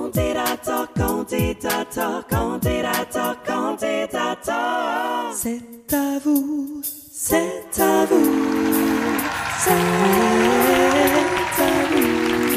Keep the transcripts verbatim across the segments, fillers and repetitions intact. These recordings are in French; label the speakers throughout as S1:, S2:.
S1: Candidator, candidator, candidator, candidator. C'est à vous, c'est à vous, c'est à vous.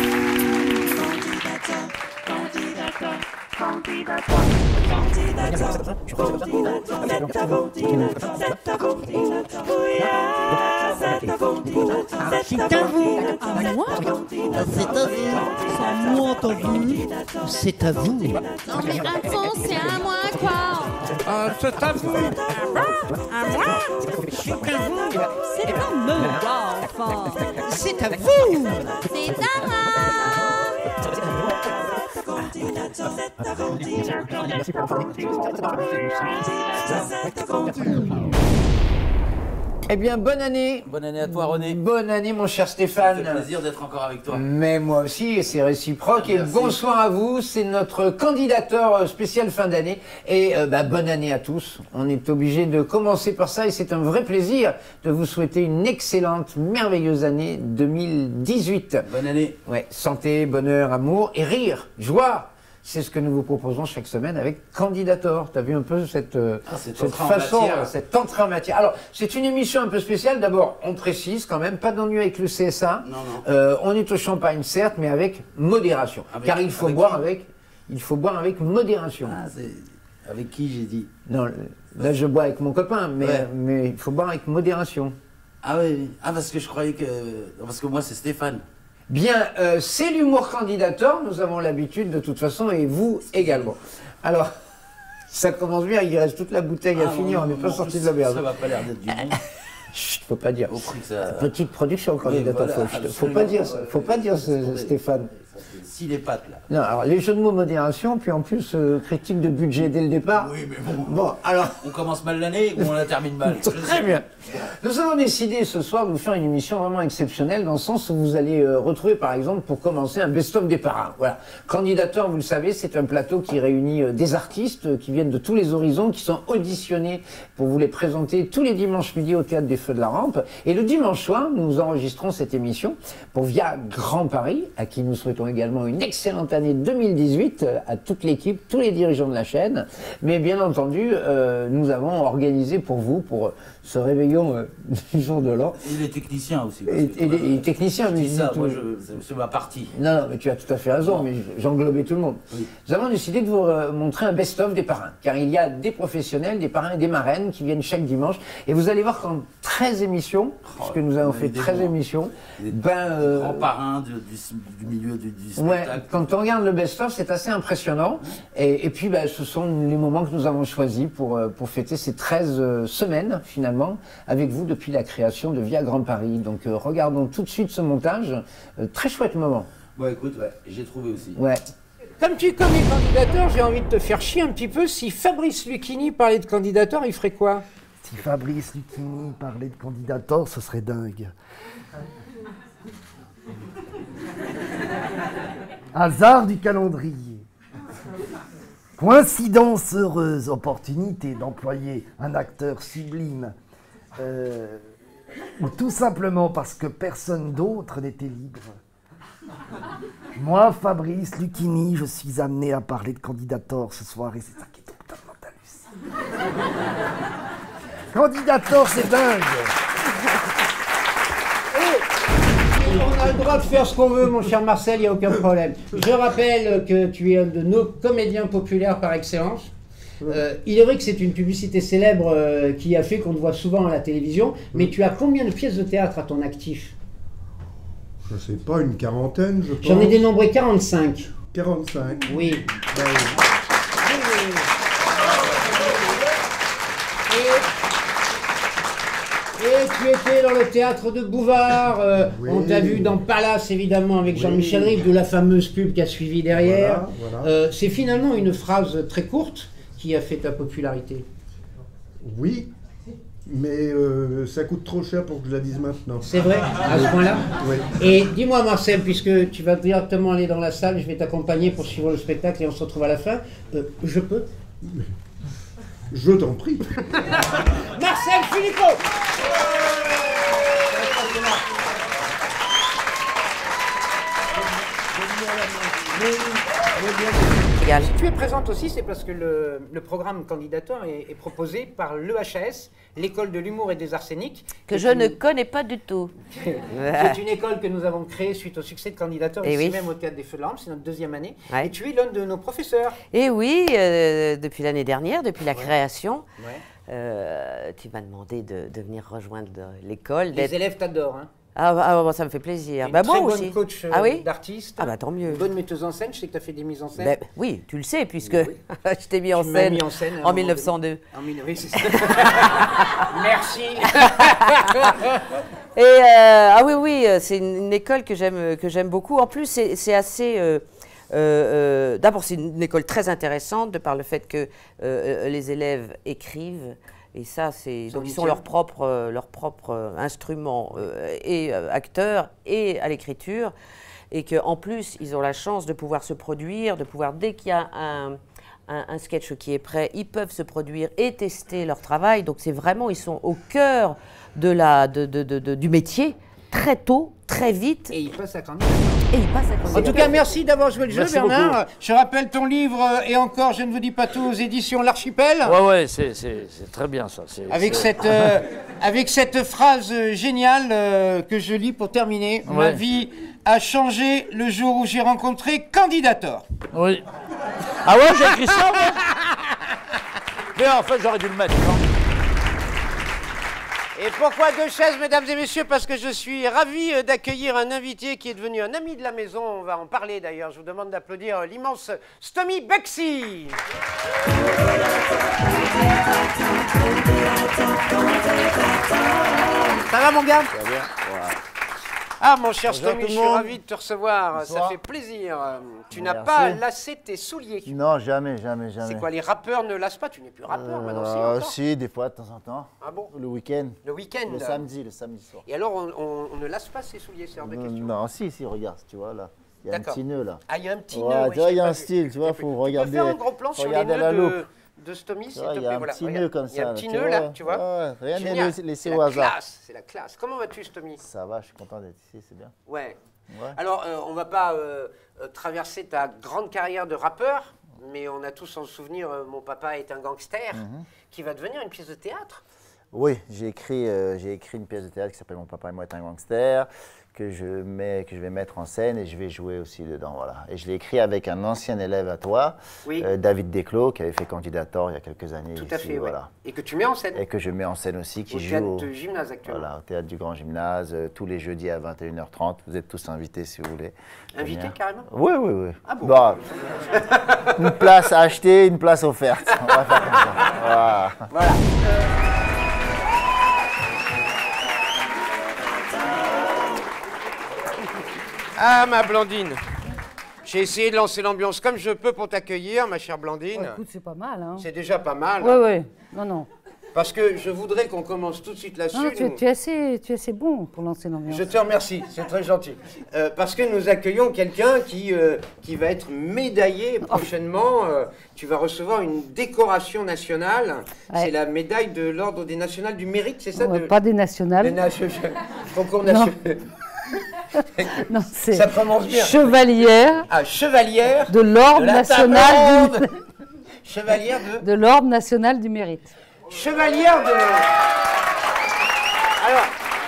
S1: Candidator, candidator, candidator, candidator, candidator, c'est à vous, c'est à vous, oui, c'est à vous, c'est à vous, à moi,
S2: c'est à vous, c'est à moi, t'as vu, c'est à vous.
S3: Non mais attends, c'est à moi quoi.
S4: Ah, c'est à vous.
S3: À moi.
S2: C'est à vous.
S3: C'est à moi, enfin.
S2: C'est à vous.
S3: C'est à moi.
S5: Eh bien, bonne année.
S6: Bonne année à toi, René.
S5: Bonne année, mon cher Stéphane.
S6: Ça fait plaisir d'être encore avec toi.
S5: Mais moi aussi, et c'est réciproque.
S6: Ah,
S5: et
S6: merci.
S5: bonsoir à vous. C'est notre candidateur spécial fin d'année. Et euh, bah, bonne année à tous. On est obligé de commencer par ça. Et c'est un vrai plaisir de vous souhaiter une excellente, merveilleuse année deux mille dix-huit.
S6: Bonne année.
S5: Ouais, santé, bonheur, amour et rire, joie. C'est ce que nous vous proposons chaque semaine avec Candidator. Tu as vu un peu cette, euh,
S6: Ah, cette
S5: cette
S6: entrée en
S5: façon,
S6: matière.
S5: cette entrée en matière. Alors, c'est une émission un peu spéciale. D'abord, on précise quand même, pas d'ennui avec le C S A.
S6: Non, non.
S5: Euh, on est au champagne, certes, mais avec modération.
S6: Avec-
S5: Car il faut
S6: avec
S5: boire
S6: qui
S5: avec, il faut boire avec modération.
S6: Ah, c'est... Avec qui j'ai dit?
S5: Non, là je bois avec mon copain, mais,
S6: Ouais.
S5: mais il faut boire avec modération.
S6: Ah oui, oui. Ah, parce que je croyais que... Parce que moi, c'est Stéphane.
S5: Bien, euh, c'est l'humour Candidator, nous avons l'habitude de toute façon, et vous également. Alors, ça commence bien, il reste toute la bouteille à
S6: Ah,
S5: finir,
S6: non,
S5: on n'est
S6: non,
S5: pas
S6: non,
S5: sorti
S6: ça-
S5: de l'auberge.
S6: Ça va pas l'air d'être du bon.
S5: Chut, faut pas dire.
S6: Au prix que ça...
S5: Petite production Candidator,
S6: Oui, voilà,
S5: faut, faut pas dire ça, faut pas dire ça,
S6: Attendez,
S5: Stéphane.
S6: Ça fait scie les pattes, là.
S5: Non, alors les jeux de mots modération, puis en plus, euh, critique de budget dès le départ.
S6: Oui, mais bon...
S5: Bon, alors...
S6: On commence mal l'année ou on la termine mal?
S5: Très bien. Nous avons décidé ce soir de vous faire une émission vraiment exceptionnelle dans le sens où vous allez euh, retrouver par exemple pour commencer un best-of des parrains. Voilà. Candidator, vous le savez, c'est un plateau qui réunit euh, des artistes euh, qui viennent de tous les horizons, qui sont auditionnés pour vous les présenter tous les dimanches midi au Théâtre des Feux de la Rampe. Et le dimanche soir, nous enregistrons cette émission pour Via Grand Paris, à qui nous souhaitons également une excellente année deux mille dix-huit, euh, à toute l'équipe, tous les dirigeants de la chaîne. Mais bien entendu, euh, nous avons organisé pour vous, pour euh, ce réveillon euh, du jour de l'an.
S6: Et les techniciens aussi. parce
S5: Et,
S6: que,
S5: et les,
S6: voilà,
S5: et les techniciens,
S6: je
S5: mais
S6: dis
S5: je dis
S6: ça,
S5: tout-
S6: moi, je... c'est- c'est ma partie.
S5: Non, non, mais tu as tout à fait raison,
S6: Non.
S5: mais j'englobais tout le monde.
S6: Oui.
S5: Nous avons décidé de vous euh, montrer un best-of des parrains, car il y a des professionnels, des parrains et des marraines qui viennent chaque dimanche. Et vous allez voir qu'en treize émissions, puisque nous avons
S6: on a
S5: fait
S6: eu des
S5: treize
S6: bons.
S5: émissions,
S6: Des,
S5: ben...
S6: des
S5: euh,
S6: grands parrains du, du, du milieu du, du
S5: Ouais,
S6: spectacle.
S5: quand on regarde le best-of, c'est assez impressionnant. Et, et puis, bah, ce sont les moments que nous avons choisis pour, euh, pour fêter ces treize euh, semaines, finalement, avec vous depuis la création de Via Grand Paris. Donc, euh, regardons tout de suite ce montage. Euh, très chouette moment.
S6: Bon, écoute, ouais, j'ai trouvé aussi.
S5: Ouais. Comme tu connais Candidator, j'ai envie de te faire chier un petit peu. Si Fabrice Lucchini parlait de Candidator, il ferait quoi?
S7: Si Fabrice Lucchini parlait de Candidator, ce serait dingue. Hasard du calendrier. Coïncidence heureuse, opportunité d'employer un acteur sublime. Euh, ou tout simplement parce que personne d'autre n'était libre. Moi, Fabrice Lucchini, je suis amené à parler de Candidator ce soir et c'est ça qui est totalement hallucinant. Candidator, c'est dingue.
S5: On a le droit de faire ce qu'on veut, mon cher Marcel, il n'y a aucun problème. Je rappelle que tu es un de nos comédiens populaires par excellence. Euh, il est vrai que c'est une publicité célèbre euh, qui a fait qu'on te voit souvent à la télévision, mais tu as combien de pièces de théâtre à ton actif?
S8: Je sais pas, une quarantaine, je pense.
S5: J'en ai dénombré quarante-cinq.
S8: quarante-cinq.
S5: Oui.
S8: Ben,
S5: Et, et tu étais dans le théâtre de Bouvard, euh,
S8: Oui.
S5: on t'a vu dans Palace évidemment avec
S8: Oui.
S5: Jean-Michel Rive, de la fameuse pub qui a suivi derrière.
S8: Voilà, voilà.
S5: Euh, c'est finalement une phrase très courte qui a fait ta popularité.
S8: oui, mais euh, ça coûte trop cher pour que je la dise maintenant.
S5: C'est vrai, à ce point-là.
S8: Oui.
S5: Et dis-moi Marcel, puisque tu vas directement aller dans la salle, je vais t'accompagner pour suivre le spectacle et on se retrouve à la fin. Euh, je peux?
S8: Je t'en prie.
S5: Marcel Philippot!
S9: Égal.
S5: Si tu es présente aussi, c'est parce que le, le programme candidateur est, est proposé par l'E H A S, l'école de l'humour et des arts scéniques.
S9: Que
S5: qui
S9: je
S5: est
S9: ne
S5: une-
S9: connais pas du tout.
S5: C'est une école que nous avons créée suite au succès de candidateur
S9: Eh
S5: ici
S9: oui.
S5: même au Théâtre des Feux de l'Orme, c'est notre deuxième année.
S9: Ouais.
S5: Et tu es l'un de nos professeurs.
S9: Et oui, euh, depuis l'année dernière, depuis la création,
S5: Ouais.
S9: euh, tu m'as demandé de, de venir rejoindre l'école.
S5: Les
S9: d'être-
S5: élèves t'adorent. Hein.
S9: Ah, bah, ah, bah, ça me fait plaisir.
S5: Une
S9: Bah,
S5: très
S9: moi
S5: bonne
S9: aussi.
S5: coach euh,
S9: Ah oui
S5: d'artistes.
S9: Ah bah tant mieux.
S5: Une bonne metteuse en scène, je sais que tu as fait des mises en scène.
S9: Ben, oui, tu le sais, puisque
S5: Oui.
S9: je t'ai mis en
S5: Tu m'as
S9: scène,
S5: mis en scène à un
S9: en
S5: moment
S9: mille neuf cent deux.
S5: En mille- oui, c'est ça. Merci.
S9: Et euh, ah oui, oui, euh, c'est une, une école que j'aime que j'aime beaucoup. En plus, c'est c'est assez. euh, euh, euh, D'abord, c'est une, une école très intéressante de par le fait que euh, euh, les élèves écrivent. Et ça, c'est
S5: Son
S9: donc ils sont
S5: huitième.
S9: leur propre euh, leur propre euh, instrument euh, et euh, acteurs et à l'écriture, et qu'en plus ils ont la chance de pouvoir se produire, de pouvoir dès qu'il y a un Un, un sketch qui est prêt, ils peuvent se produire et tester leur travail. Donc c'est vraiment, ils sont au cœur de la, de, de, de, de, du métier, très tôt, très vite.
S5: Et il passe à candidature.
S9: Et ils passent à
S5: En
S9: candidature.
S5: tout cas, merci d'avoir joué le jeu,
S4: Merci
S5: Bernard.
S4: beaucoup.
S5: Je rappelle ton livre, euh, et encore, je ne vous dis pas tout, aux éditions L'Archipel.
S4: Ouais, ouais, c'est c'est- c'est très bien ça. c'est-
S5: Avec
S4: c'est-
S5: cette, euh, avec cette phrase euh, géniale euh, que je lis pour terminer. Ma
S4: Ouais.
S5: vie a changé le jour où j'ai rencontré Candidator.
S4: Oui. Ah ouais, j'ai écrit ça, ouais. Mais en fait, j'aurais dû le mettre. non
S5: Et pourquoi deux chaises, mesdames et messieurs? Parce que je suis ravi euh, d'accueillir un invité qui est devenu un ami de la maison. On va en parler d'ailleurs. Je vous demande d'applaudir euh, l'immense Stomy Bexy. Ça va, mon gars?
S10: Ça va bien. Voilà.
S5: Ah, mon cher
S10: Bonjour
S5: Stomy,
S10: tout
S5: je
S10: le
S5: suis
S10: monde.
S5: ravi de te recevoir. Ça
S10: Bonsoir.
S5: fait plaisir. Euh, Tu n'as
S10: Merci.
S5: pas lassé tes souliers.
S10: Non, jamais, jamais, jamais.
S5: C'est quoi, les rappeurs ne lassent pas? Tu n'es plus rappeur maintenant, si,
S10: Euh,
S5: encore
S10: Si, des fois, de temps en temps.
S5: Ah bon?
S10: Le week-end.
S5: Le week-end.
S10: Le samedi, le samedi soir.
S5: Et alors, on, on- on ne lasse pas ses souliers, c'est hors de
S10: Non,
S5: question.
S10: non, si, si, regarde, tu vois, là. Il y a un
S5: D'accord.
S10: petit nœud, là.
S5: Ah, il y a un petit
S10: Ouais,
S5: nœud.
S10: tu vois,
S5: je
S10: il y a
S5: l'ai
S10: un
S5: pas vu.
S10: style, tu vois,
S5: Je l'ai
S10: faut
S5: pas vu.
S10: regarder-
S5: Tu peux faire un gros plan
S10: faut
S5: sur les
S10: regarder
S5: nœuds
S10: la
S5: de,
S10: loupe.
S5: de Stomy, s'il
S10: Tu
S5: te
S10: vois, il y
S5: plaît.
S10: a un
S5: Voilà,
S10: petit
S5: regarde.
S10: nœud comme
S5: Il y a
S10: ça,
S5: un
S10: là,
S5: petit
S10: tu
S5: nœud
S10: vois.
S5: là, tu vois.
S10: Ouais, rien n'est
S5: Génial.
S10: laissé- laissé
S5: C'est
S10: au
S5: la
S10: hasard.
S5: classe, c'est la classe. Comment vas-tu, Stomy?
S10: Ça va, je suis content d'être ici, c'est bien.
S5: Ouais.
S10: Ouais.
S5: Alors, euh, on va pas euh, euh, traverser ta grande carrière de rappeur, mais on a tous en souvenir euh, Mon papa est un gangster,
S10: Mhm.
S5: qui va devenir une pièce de théâtre.
S10: Oui, j'ai écrit, euh, j'ai écrit une pièce de théâtre qui s'appelle Mon papa et moi est un gangster, que je, mets, que je vais mettre en scène et je vais jouer aussi dedans. Voilà. Et je l'ai écrit avec un ancien élève à toi,
S5: Oui.
S10: euh, David Desclos, qui avait fait Candidator il y a quelques années.
S5: Tout à
S10: ici,
S5: fait, ouais.
S10: voilà.
S5: Et que tu mets en scène.
S10: Et que je mets en scène aussi, qui
S5: Au
S10: joue
S5: théâtre
S10: au,
S5: de gymnase actuellement.
S10: voilà, au théâtre du Grand Gymnase, euh, tous les jeudis à vingt et une heures trente. Vous êtes tous invités si vous voulez.
S5: Invité
S10: venir.
S5: carrément?
S10: Oui, oui, oui.
S5: Ah bon?
S10: Bah, une place à acheter, une place offerte. On va faire comme ça. Voilà.
S5: Voilà. Ah, ma Blandine. J'ai essayé de lancer l'ambiance comme je peux pour t'accueillir, ma chère Blandine.
S11: Écoute, c'est pas mal, hein.
S5: C'est déjà pas mal.
S11: Ouais, ouais. Non, non.
S5: Parce que je voudrais qu'on commence tout de suite là-dessus.
S11: Non, tu,
S5: Nous-
S11: tu es assez, tu es assez bon pour lancer l'ambiance.
S5: Je te remercie, c'est très gentil. Euh, parce que nous accueillons quelqu'un qui, euh, qui va être médaillé prochainement. Euh, tu vas recevoir une décoration nationale.
S11: Ouais.
S5: C'est la médaille de l'Ordre des Nationales du Mérite, c'est ça
S11: Ouais,
S5: de-
S11: pas des nationales.
S5: des nation- Concours
S11: Non.
S5: national.
S11: Non, c'est
S5: Ça commence bien.
S11: chevalière
S5: Ah, chevalière
S11: de l'Ordre
S5: de la
S11: national
S5: table
S11: du...
S5: ronde. Chevalière de...
S11: de l'Ordre national du mérite.
S5: Chevalière de... Alors,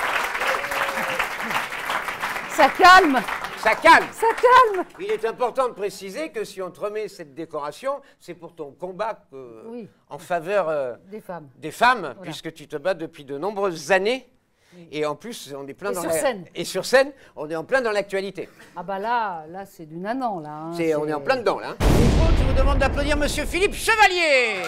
S11: Ça calme,
S5: ça calme.
S11: ça calme.
S5: Il est important de préciser que si on te remet cette décoration, c'est pour ton combat euh,
S11: Oui.
S5: en faveur euh,
S11: Des femmes.
S5: des femmes, puisque tu te bats depuis de nombreuses années. Et en plus, on est plein
S11: Et
S5: dans
S11: sur
S5: la...
S11: scène.
S5: Et sur scène, on est en plein dans l'actualité.
S11: Ah bah là, là c'est du nanan, là. hein.
S5: C'est- on est en plein dedans, là. Il faut, je vous demande d'applaudir Monsieur Philippe Chevalier.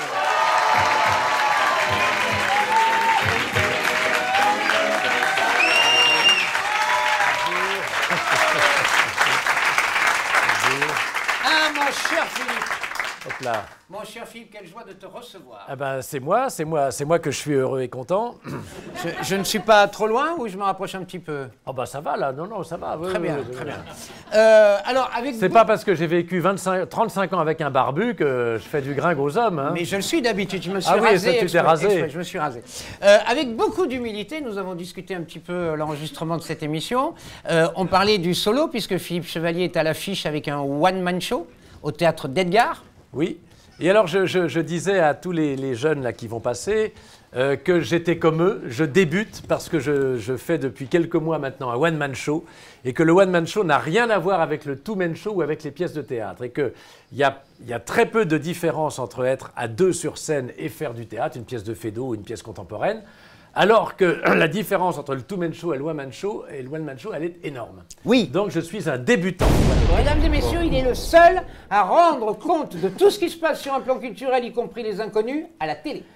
S5: Ah, mon cher Philippe,
S12: Hop là.
S5: Mon cher Philippe, quelle joie de te recevoir.
S12: Ah ben, c'est moi, c'est moi, c'est moi que je suis heureux et content.
S5: Je, je ne suis pas trop loin ou je me rapproche un petit peu?
S12: Oh bah ça va là, non, non, ça va.
S5: Très
S12: oui,
S5: bien,
S12: oui, oui,
S5: très
S12: oui.
S5: bien. Euh, alors, avec
S12: C'est
S5: vous-
S12: pas parce que j'ai vécu vingt-cinq, trente-cinq ans avec un barbu que je fais du gringue aux hommes. Hein.
S5: Mais je le suis d'habitude, je me suis
S12: Ah oui,
S5: rasé.
S12: ça, tu t'es
S5: exprès,
S12: rasé.
S5: exprès, je me suis rasé. Euh, avec beaucoup d'humilité, nous avons discuté un petit peu l'enregistrement de cette émission. Euh, on parlait du solo, puisque Philippe Chevalier est à l'affiche avec un one-man show au théâtre d'Edgar.
S12: Oui. Et alors, je, je- je disais à tous les, les jeunes là qui vont passer euh, que j'étais comme eux. Je débute parce que je, je fais depuis quelques mois maintenant un one-man show et que le one-man show n'a rien à voir avec le two-man show ou avec les pièces de théâtre. Et qu'il y a, y a très peu de différence entre être à deux sur scène et faire du théâtre, une pièce de Feydeau ou une pièce contemporaine. Alors que la différence entre le two-man show et le one-man show, et le one-man show, elle est énorme.
S5: Oui.
S12: Donc je suis un débutant.
S5: Mesdames et messieurs, il est le seul à rendre compte de tout ce qui se passe sur un plan culturel, y compris les inconnus, à la télé.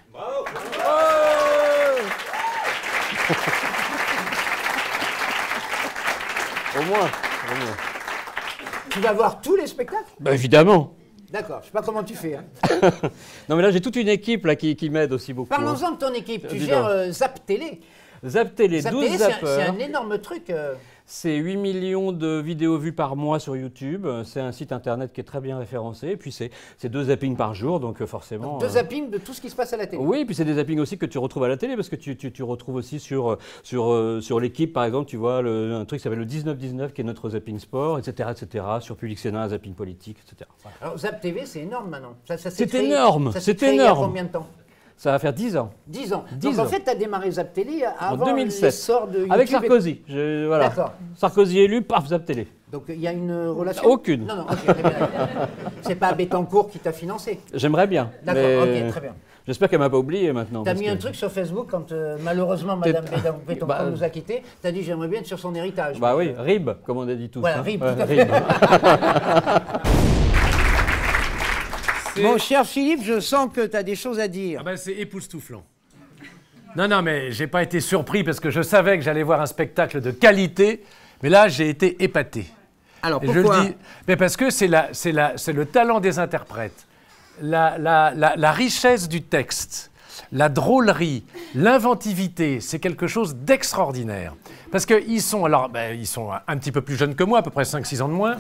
S13: Au moins, au moins.
S5: Tu vas voir tous les spectacles?
S13: Bah, évidemment.
S5: D'accord, je sais pas comment tu fais. Hein.
S13: Non, mais là, j'ai toute une équipe là, qui, qui m'aide aussi beaucoup.
S5: Parlons-en de ton équipe. Tu
S13: Dis
S5: gères
S13: donc.
S5: euh, Zap Télé.
S13: Zap Télé,
S5: Zap
S13: douze
S5: Télé, c'est un-
S13: zappeurs.
S5: c'est un énorme truc. euh.
S13: C'est huit millions de vidéos vues par mois sur YouTube. C'est un site internet qui est très bien référencé. Et puis, c'est c'est deux zappings par jour, donc euh, forcément...
S5: Deux
S13: euh,
S5: zappings de tout ce qui se passe à la télé.
S13: Oui, et puis c'est des zappings aussi que tu retrouves à la télé, parce que tu, tu, tu retrouves aussi sur, euh, sur, euh, sur l'équipe, par exemple, tu vois, le, un truc qui s'appelle le dix-neuf dix-neuf, qui est notre zapping sport, et cetera, et cetera, sur Public Sénat, un zapping politique, et cetera. Voilà.
S5: Alors Zap T V, c'est énorme maintenant. Ça, ça s'est
S13: C'est
S5: créé-
S13: énorme,
S5: ça s'est
S13: c'est
S5: créé
S13: énorme.
S5: Il y a combien de temps?
S13: Ça va faire dix ans.
S5: dix ans.
S13: dix
S5: Donc
S13: ans.
S5: en fait, tu as démarré Zap Télé
S13: En
S5: avant
S13: deux mille sept.
S5: l'essor de YouTube.
S13: Avec
S5: et-
S13: Sarkozy. Je- voilà.
S5: D'accord.
S13: Sarkozy élu, paf, Zap Télé.
S5: Donc il y a une relation?
S13: Aucune.
S5: Non, non, ok, très bien. C'est pas Bettencourt qui t'a financé?
S13: J'aimerais bien.
S5: D'accord,
S13: mais
S5: ok, très bien.
S13: J'espère qu'elle m'a pas oublié maintenant.
S5: T'as
S13: parce
S5: mis
S13: que-
S5: un truc sur Facebook quand euh, malheureusement Madame
S13: T'es-
S5: Bettencourt
S13: Bah,
S5: nous a quittés. T'as dit j'aimerais bien être sur son héritage.
S13: Bah oui, Rib, comme on a dit tous.
S5: Voilà,
S13: hein.
S5: Rib,
S13: Ouais,
S5: tout à fait.
S13: Rib.
S5: Mon cher Philippe, je sens que tu as des choses à dire.
S12: Ah ben, c'est époustouflant. Non, non, mais j'ai pas été surpris parce que je savais que j'allais voir un spectacle de qualité, mais là, j'ai été épaté.
S5: Alors,
S12: Et
S5: pourquoi
S12: je le dis, mais parce que c'est la- c'est la- c'est le talent des interprètes, la, la- la- la richesse du texte, la drôlerie, l'inventivité, c'est quelque chose d'extraordinaire. Parce qu'ils sont, alors, ben, ils sont un, un petit peu plus jeunes que moi, à peu près cinq six ans de moins.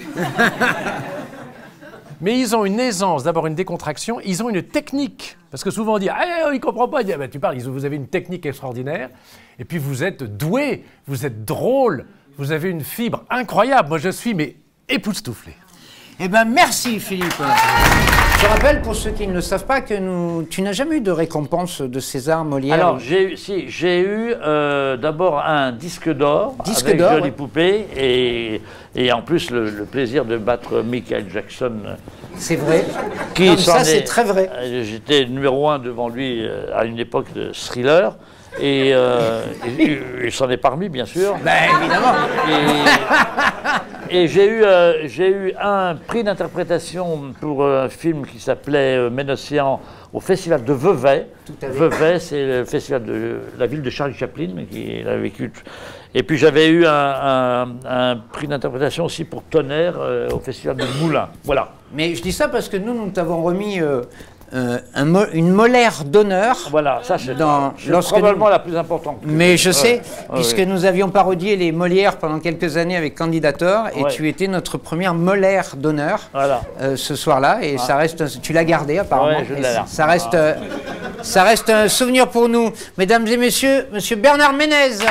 S12: Mais ils ont une aisance, d'abord une décontraction, ils ont une technique. Parce que souvent on dit « Ah, il ne comprend pas ». Il dit, ah, ben, tu parles, ils ont- vous avez une technique extraordinaire, et puis vous êtes doué, vous êtes drôle, vous avez une fibre incroyable. Moi, je suis, mais époustouflé.
S5: Eh bien, merci Philippe. Je rappelle pour ceux qui ne le savent pas que nous, tu n'as jamais eu de récompense de César, Molière.
S4: Alors,
S5: ou-
S4: j'ai eu, si, j'ai eu euh, d'abord un disque d'or
S5: Disque
S4: avec
S5: d'or,
S4: Jolie
S5: ouais.
S4: Poupée et, et en plus le, le plaisir de battre Michael Jackson.
S5: C'est vrai.
S4: Qui
S5: Non, mais
S4: s'en
S5: ça,
S4: est-
S5: c'est très vrai.
S4: euh, J'étais numéro un devant lui euh, à une époque de Thriller. Et euh, et- il s'en est parmi, bien sûr.
S5: Ben, évidemment.
S4: Et, et j'ai eu, euh, j'ai eu un prix d'interprétation pour un film qui s'appelait euh, Ménocéan au festival de Vevey.
S5: Tout à fait.
S4: Vevey, c'est le festival de la ville de Charlie Chaplin, mais qui a vécu. Et puis j'avais eu un, un- un prix d'interprétation aussi pour Tonnerre euh, au festival de Moulins. Voilà.
S5: Mais je dis ça parce que nous, nous t'avons remis euh, euh, un mo- une molaire d'honneur.
S4: Voilà, ça c'est
S5: dans,
S4: c'est
S5: lorsque
S4: probablement
S5: nous-
S4: la plus importante. que-
S5: Mais je
S4: Ouais,
S5: sais,
S4: ouais,
S5: puisque
S4: ouais.
S5: nous avions parodié les Molières pendant quelques années avec Candidator, et
S4: Ouais.
S5: tu étais notre première molaire d'honneur
S4: Voilà.
S5: euh, ce soir-là, et
S4: Ah.
S5: ça reste, un- tu l'as gardé apparemment,
S4: Ouais, je
S5: et
S4: l'ai là.
S5: ça reste,
S4: Ah.
S5: euh, ça reste un souvenir pour nous, mesdames et messieurs, Monsieur Bernard Ménez.
S4: Merci.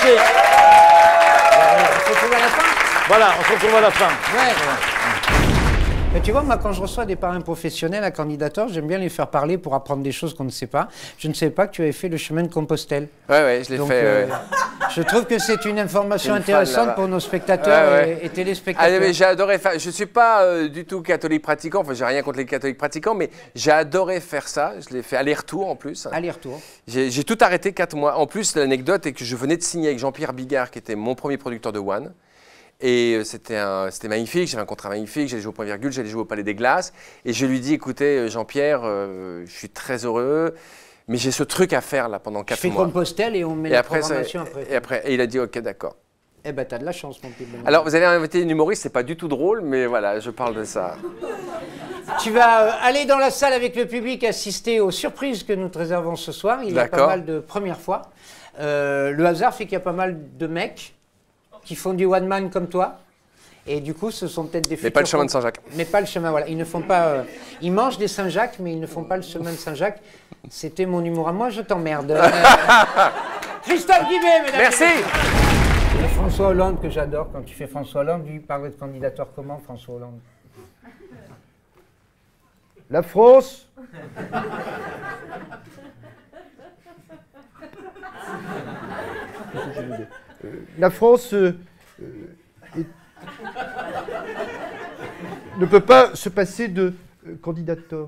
S5: On se retrouve à la fin.
S4: Voilà, on se retrouve à la fin.
S5: Ouais. Mais tu vois, moi, quand je reçois des parrains professionnels à Candidator, j'aime bien les faire parler pour apprendre des choses qu'on ne sait pas. Je ne savais pas que tu avais fait le chemin de Compostelle.
S14: Ouais, ouais, je l'ai
S5: Donc,
S14: fait.
S5: euh,
S14: ouais.
S5: Je trouve que c'est une information
S14: Une fan,
S5: intéressante
S14: là-bas.
S5: pour nos spectateurs
S14: Ouais, ouais.
S5: Et, et téléspectateurs.
S14: Ah, mais j'ai adoré faire. Je suis pas euh, du tout catholique pratiquant. Enfin, j'ai rien contre les catholiques pratiquants, mais j'ai adoré faire ça. Je l'ai fait aller-retour en plus.
S5: Aller-retour.
S14: J'ai j'ai tout arrêté quatre mois. En plus, l'anecdote est que je venais de signer avec Jean-Pierre Bigard, qui était mon premier producteur de One. Et euh, c'était un- c'était magnifique, j'avais un contrat magnifique, j'allais jouer au point virgule, j'allais jouer au Palais des Glaces. Et je lui dis, écoutez, euh, Jean-Pierre, euh, je suis très heureux, mais j'ai ce truc à faire là pendant
S5: Je
S14: quatre
S5: fais
S14: mois.
S5: Compostelle et on met
S14: Et
S5: la
S14: après, ça-
S5: programmation après.
S14: et après, et il a dit, ok, d'accord.
S5: Eh ben, t'as de la chance, mon petit bonhomme.
S14: Alors, vous avez invité une humoriste, c'est pas du tout drôle, mais voilà, je parle de ça.
S5: Tu vas euh, aller dans la salle avec le public assister aux surprises que nous te réservons ce soir. Il y a pas
S14: D'accord.
S5: mal de premières fois. Euh, le hasard fait qu'il y a pas mal de mecs qui font du one man comme toi. Et du coup, ce sont peut-être des
S14: Mais pas le
S5: futurs
S14: chemin de Saint-Jacques.
S5: Mais pas le chemin, voilà. Ils ne font pas. euh, ils mangent des Saint-Jacques, mais ils ne font pas le chemin de Saint-Jacques. C'était mon humour à moi, je t'emmerde. Euh, Christophe Guibet, mesdames
S14: Merci.
S5: et messieurs. Et François Hollande, que j'adore, quand tu fais François Hollande, lui parle de candidature comment, François Hollande?
S8: La France. Euh, La France euh, euh, est- ne peut pas se passer de euh, candidature.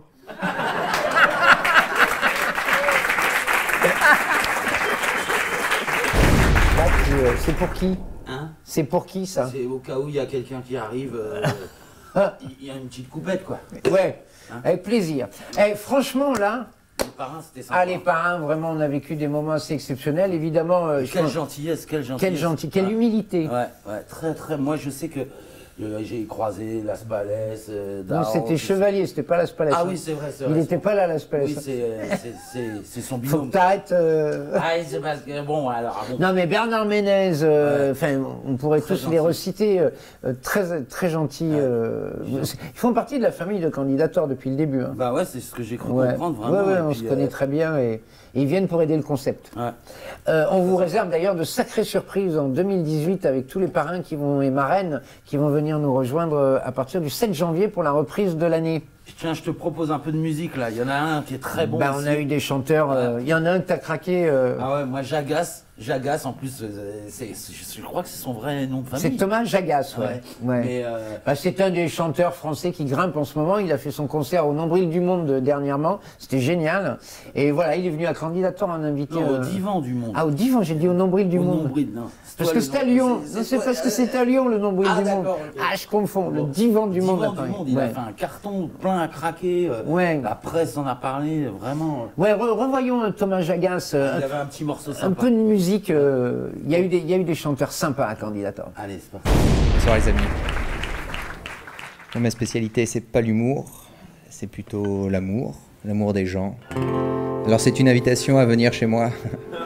S5: Là, tu, euh, c'est pour qui?
S6: Hein?
S5: C'est pour qui, ça?
S6: C'est au cas où il y a quelqu'un qui arrive, euh, il y a une petite coupette, quoi.
S5: Ouais,
S6: Hein?
S5: avec plaisir. Eh, franchement, là,
S6: Les parrains, c'était sympa.
S5: ah, les parrains, vraiment, on a vécu des moments assez exceptionnels. Évidemment, euh,
S6: Et
S5: je
S6: quelle
S5: pense-
S6: gentillesse, quelle gentillesse.
S5: quelle gentillesse, quelle
S6: Ouais.
S5: humilité.
S6: Ouais, ouais, très, très. Moi, je sais que euh, j'ai croisé Las Palais, euh,
S5: Non,
S6: Daron,
S5: c'était
S6: tout
S5: Chevalier, c'était pas Las Palais.
S6: Ah
S5: hein.
S6: oui, c'est vrai, c'est
S5: Il
S6: vrai.
S5: n'était pas là, Las Palais.
S6: Oui, c'est euh, c'est- c'est- c'est son
S5: Faut
S6: binôme.
S5: que t'arrêtes. euh,
S6: Ah, c'est parce que, bon, alors, bon.
S5: Non, mais Bernard Ménez, euh, enfin, on pourrait
S6: Très
S5: tous les
S6: gentil.
S5: reciter, euh, euh, très, très gentils. euh, ils font partie de la famille de candidateurs depuis le début. Hein.
S6: Bah ouais, c'est ce que j'ai cru
S5: Ouais.
S6: comprendre, vraiment.
S5: Ouais, ouais,
S6: et
S5: on
S6: puis,
S5: se connaît
S6: euh,
S5: très bien et, et ils viennent pour aider le concept.
S6: Ouais.
S5: Euh, on vous réserve d'ailleurs de sacrées surprises en deux mille dix-huit avec tous les parrains qui vont, et marraines qui vont venir nous rejoindre euh, à partir du sept janvier pour la reprise de l'année.
S6: Tiens, je te propose un peu de musique, là. Il y en a un qui est très bon.
S5: Bah, on
S6: aussi.
S5: a eu des chanteurs, euh, il y en a un que t'as craqué. euh,
S6: Ah ouais, moi, Jagas. Jagas, en plus, euh, c'est- c'est- je crois que c'est son vrai nom de famille.
S5: C'est Thomas Jagas, ouais.
S6: Ouais.
S5: Ouais.
S6: Mais, euh,
S5: Bah, c'est un des chanteurs français qui grimpe en ce moment. Il a fait son concert au Nombril du Monde euh, dernièrement. C'était génial. Et voilà, il est venu à Candidator en invité.
S6: Non, au
S5: euh,
S6: Divan du Monde.
S5: Ah, au Divan, j'ai dit au Nombril du
S6: Au
S5: Monde.
S6: Nombril, non. C'est
S5: Parce
S6: toi,
S5: que
S6: le
S5: c'est à
S6: nom-
S5: Lyon.
S6: c'est-
S5: Non,
S6: c'est
S5: c'est
S6: toi,
S5: parce que
S6: euh,
S5: c'est à Lyon, le Nombril
S6: Ah,
S5: du Monde.
S6: d'accord, ok.
S5: Ah, je confonds. Le
S6: Bon.
S5: Divan du Monde.
S6: Divan
S5: à Paris.
S6: du Monde, il a
S5: Ouais.
S6: fait un carton plein à craquer. euh,
S5: Ouais.
S6: La presse en a parlé, vraiment.
S5: Ouais, re- revoyons euh, Thomas Jagas. euh,
S6: Il avait un petit morceau sympa.
S5: un peu de musique. euh, Il y a eu des, il y a eu des chanteurs sympas à Candidator.
S6: Allez, c'est parti.
S15: Bonsoir les amis. Moi, ma spécialité, c'est pas l'humour, c'est plutôt l'amour, l'amour des gens. Alors c'est une invitation à venir chez moi.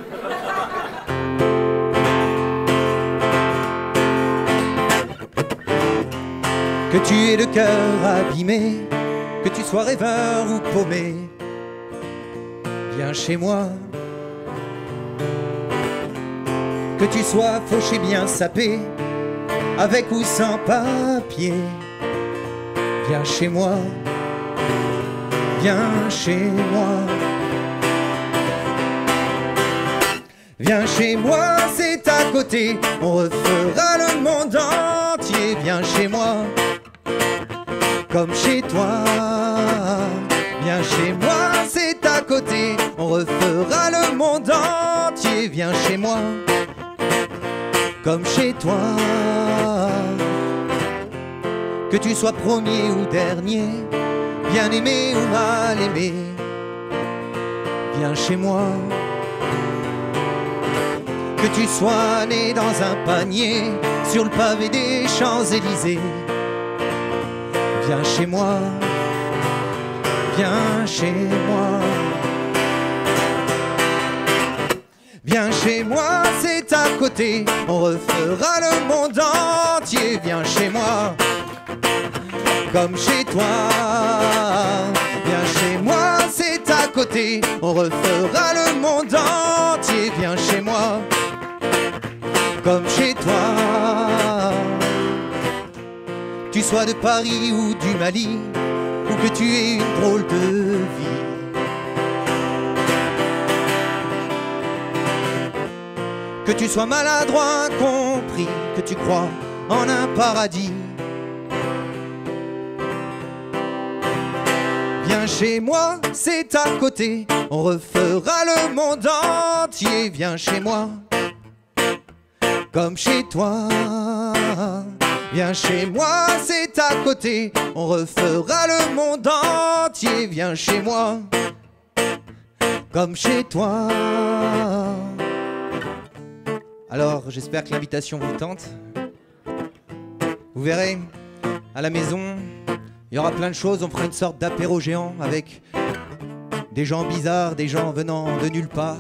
S15: Que tu aies le cœur abîmé, que tu sois rêveur ou paumé, viens chez moi. Que tu sois fauché bien sapé, avec ou sans papier, viens chez moi, viens chez moi. Viens chez moi, c'est à côté, on refera le monde entier. Viens chez moi, comme chez toi. Viens chez moi, c'est à côté, on refera le monde entier. Viens chez moi, comme chez toi. Que tu sois premier ou dernier, bien aimé ou mal aimé, viens chez moi. Que tu sois né dans un panier, sur le pavé des Champs-Élysées, viens chez moi, viens chez moi. Viens chez moi, c'est à côté, on refera le monde entier. Viens chez moi, comme chez toi. Viens chez moi, c'est à côté, on refera le monde entier. Viens chez moi, comme chez toi. Tu sois de Paris ou du Mali, ou que tu aies une drôle de vie, que tu sois maladroit, incompris, que tu crois en un paradis, viens chez moi, c'est à côté, on refera le monde entier. Viens chez moi, comme chez toi. Viens chez moi, c'est à côté, on refera le monde entier. Viens chez moi, comme chez toi. Alors j'espère que l'invitation vous tente. Vous verrez, à la maison, il y aura plein de choses. On fera une sorte d'apéro géant avec des gens bizarres, des gens venant de nulle part.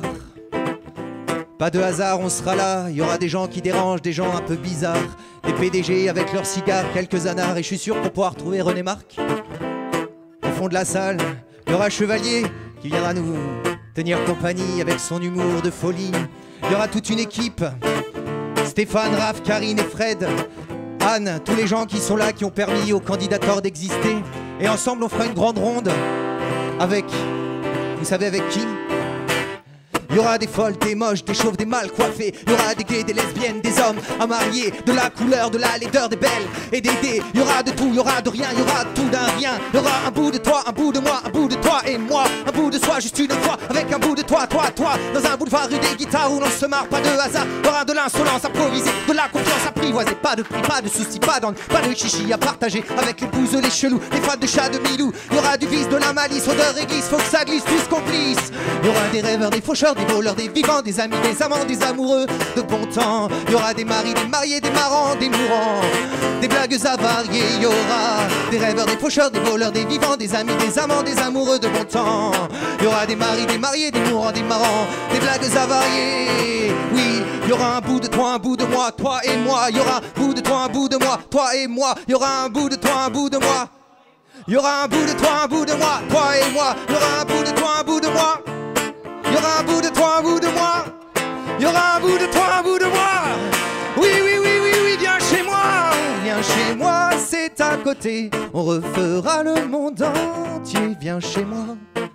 S15: Pas de hasard, on sera là. Il y aura des gens qui dérangent, des gens un peu bizarres, des P D G avec leurs cigares, quelques anards. Et je suis sûr qu'on pourra retrouver René Marc. Au fond de la salle, il y aura Chevalier qui viendra nous tenir compagnie avec son humour de folie. Il y aura toute une équipe, Stéphane, Raph, Karine et Fred, Anne, tous les gens qui sont là, qui ont permis aux candidateurs d'exister. Et ensemble, on fera une grande ronde avec, vous savez avec qui? Il y aura des folles, des moches, des chauves, des mal coiffés. Il y aura des gays, des lesbiennes, des hommes à marier, de la couleur, de la laideur, des belles et des dés. Il y aura de tout, il y aura de rien, il y aura tout d'un rien. Il y aura un bout de toi, un bout de moi, un bout de toi et moi. Un bout de soi, juste une fois, avec un bout de toi, toi, toi. Dans un boulevard rue des guitares où l'on se marre, pas de hasard. Il y aura de l'insolence improvisée, de la confiance apprivoisée. Pas de prix, pas de soucis, pas d'angle, pas de chichi à partager avec les bouseux, les chelous, les fans de chat de Milou. Il y aura du vice, de la malice, odeur église, faut que ça glisse, tous complices. Il y aura des rêveurs, des faucheurs, des voleurs, des vivants, des amis, des amants, des amoureux de bon temps. Il y aura des maris, des mariés, des marrants, des mourants, des blagues avariées. Il y aura des rêveurs, des faucheurs, des voleurs, des vivants, des amis, des amants, des amoureux de bon temps. Il y aura des maris, des mariés, des mourants, des marrants, des blagues avariées. Oui, il y aura un bout de toi, un bout de moi, toi et moi. Il y aura un bout de toi, un bout de moi, toi et moi. Il y aura un bout de toi, un bout de moi. Il y aura un bout de toi, un bout de moi, toi et moi. Il y aura un bout de toi, un bout de moi. Il y aura un bout de toi, un bout de moi. Il y aura un bout de toi, un bout de moi. Oui, oui, oui, oui, oui, viens chez moi. Viens chez moi, c'est à côté. On refera le monde entier. Viens chez moi,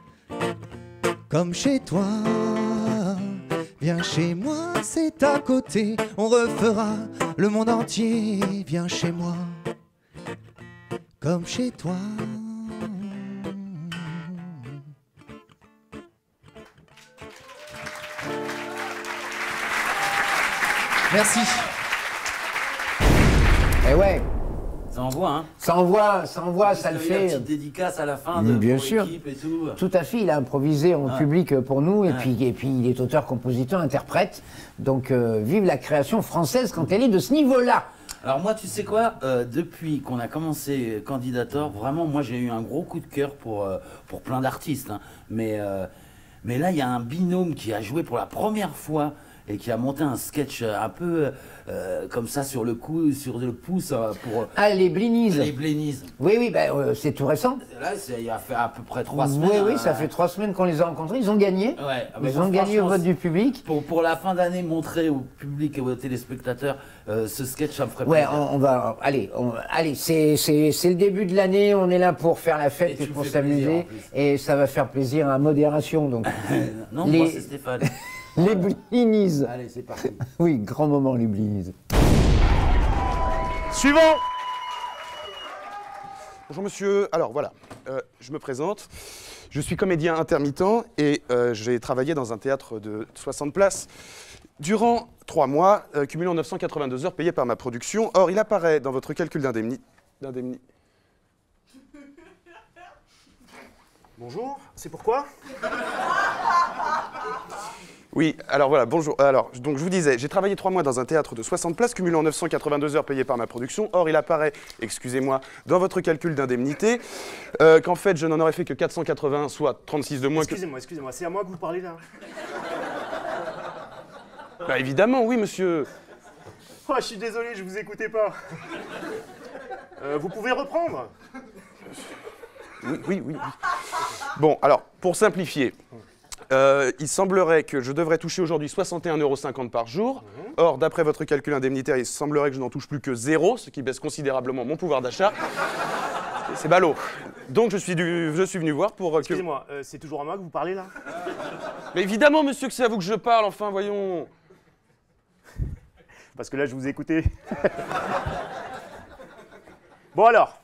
S15: comme chez toi. Viens chez moi, c'est à côté. On refera le monde entier. Viens chez moi, comme chez toi. Merci.
S5: Eh ouais.
S6: Ça envoie, hein.
S5: Ça envoie, ça envoie, ça le fait.
S6: Une petite dédicace à la fin de
S5: Bien
S6: pour
S5: sûr.
S6: équipe et tout.
S5: Tout à fait, il a improvisé en
S6: Ouais.
S5: public pour nous, et,
S6: Ouais.
S5: puis, et puis il est auteur, compositeur, interprète. Donc euh, vive la création française quand elle est de ce niveau-là.
S6: Alors moi, tu sais quoi, euh, depuis qu'on a commencé Candidator, vraiment, moi j'ai eu un gros coup de cœur pour, euh, pour plein d'artistes. Hein. Mais, euh, mais là, il y a un binôme qui a joué pour la première fois et qui a monté un sketch un peu euh, comme ça sur le coup, sur le pouce euh, pour...
S5: Ah, les Blinis.
S6: Les Blinis.
S5: Oui, oui, bah, euh, c'est tout récent.
S6: Là, c'est- il y a fait à peu près trois semaines.
S5: Oui, oui,
S6: euh,
S5: ça fait trois semaines qu'on les a rencontrés. Ils ont gagné.
S6: Ouais, mais
S5: Ils
S6: bon,
S5: ont gagné au
S6: franchement,
S5: vote du public.
S6: Pour, pour la fin d'année, montrer au public et aux téléspectateurs euh, ce sketch, ça me ferait
S5: Ouais,
S6: plaisir.
S5: on, on va. Allez, on- allez, c'est c'est- c'est le début de l'année. On est là pour faire la fête et,
S6: tu me
S5: pour
S6: fais plaisir,
S5: s'amuser.
S6: en plus.
S5: Et ça va faire plaisir à modération. Donc,
S6: Non, moi c'est Stéphane.
S5: les Blinis.
S6: Allez, c'est parti.
S5: Oui, grand moment, les Blinis.
S16: Suivant. Bonjour monsieur, alors voilà, euh, je me présente. Je suis comédien intermittent et euh, j'ai travaillé dans un théâtre de soixante places durant trois mois, euh, cumulant neuf cent quatre-vingt-deux heures payées par ma production. Or, il apparaît dans votre calcul d'indemnité... d'indemni-
S17: Bonjour, c'est pourquoi?
S16: Oui, alors voilà, bonjour. Alors, donc je vous disais, j'ai travaillé trois mois dans un théâtre de soixante places, cumulant neuf cent quatre-vingt-deux heures payées par ma production. Or, il apparaît, excusez-moi, dans votre calcul d'indemnité, euh, qu'en fait, je n'en aurais fait que quatre cent quatre-vingts, soit trente-six de moins que...
S17: Excusez-moi, excusez-moi, c'est à moi que vous parlez là?
S16: Bah évidemment, oui, monsieur.
S17: Oh, je suis désolé, je vous écoutais pas. Euh, vous pouvez reprendre?
S16: Oui, oui, oui. oui. Bon, alors, pour simplifier, euh, il semblerait que je devrais toucher aujourd'hui soixante et un euros cinquante par jour. Or, d'après votre calcul indemnitaire, il semblerait que je n'en touche plus que zéro, ce qui baisse considérablement mon pouvoir d'achat. C'est ballot. Donc, je suis, du, je suis venu voir pour... euh, que...
S17: Excusez-moi, euh, c'est toujours à moi que vous parlez là?
S16: Mais évidemment, monsieur, que c'est à vous que je parle, enfin, voyons.
S17: Parce que là, je vous ai écouté. Bon alors.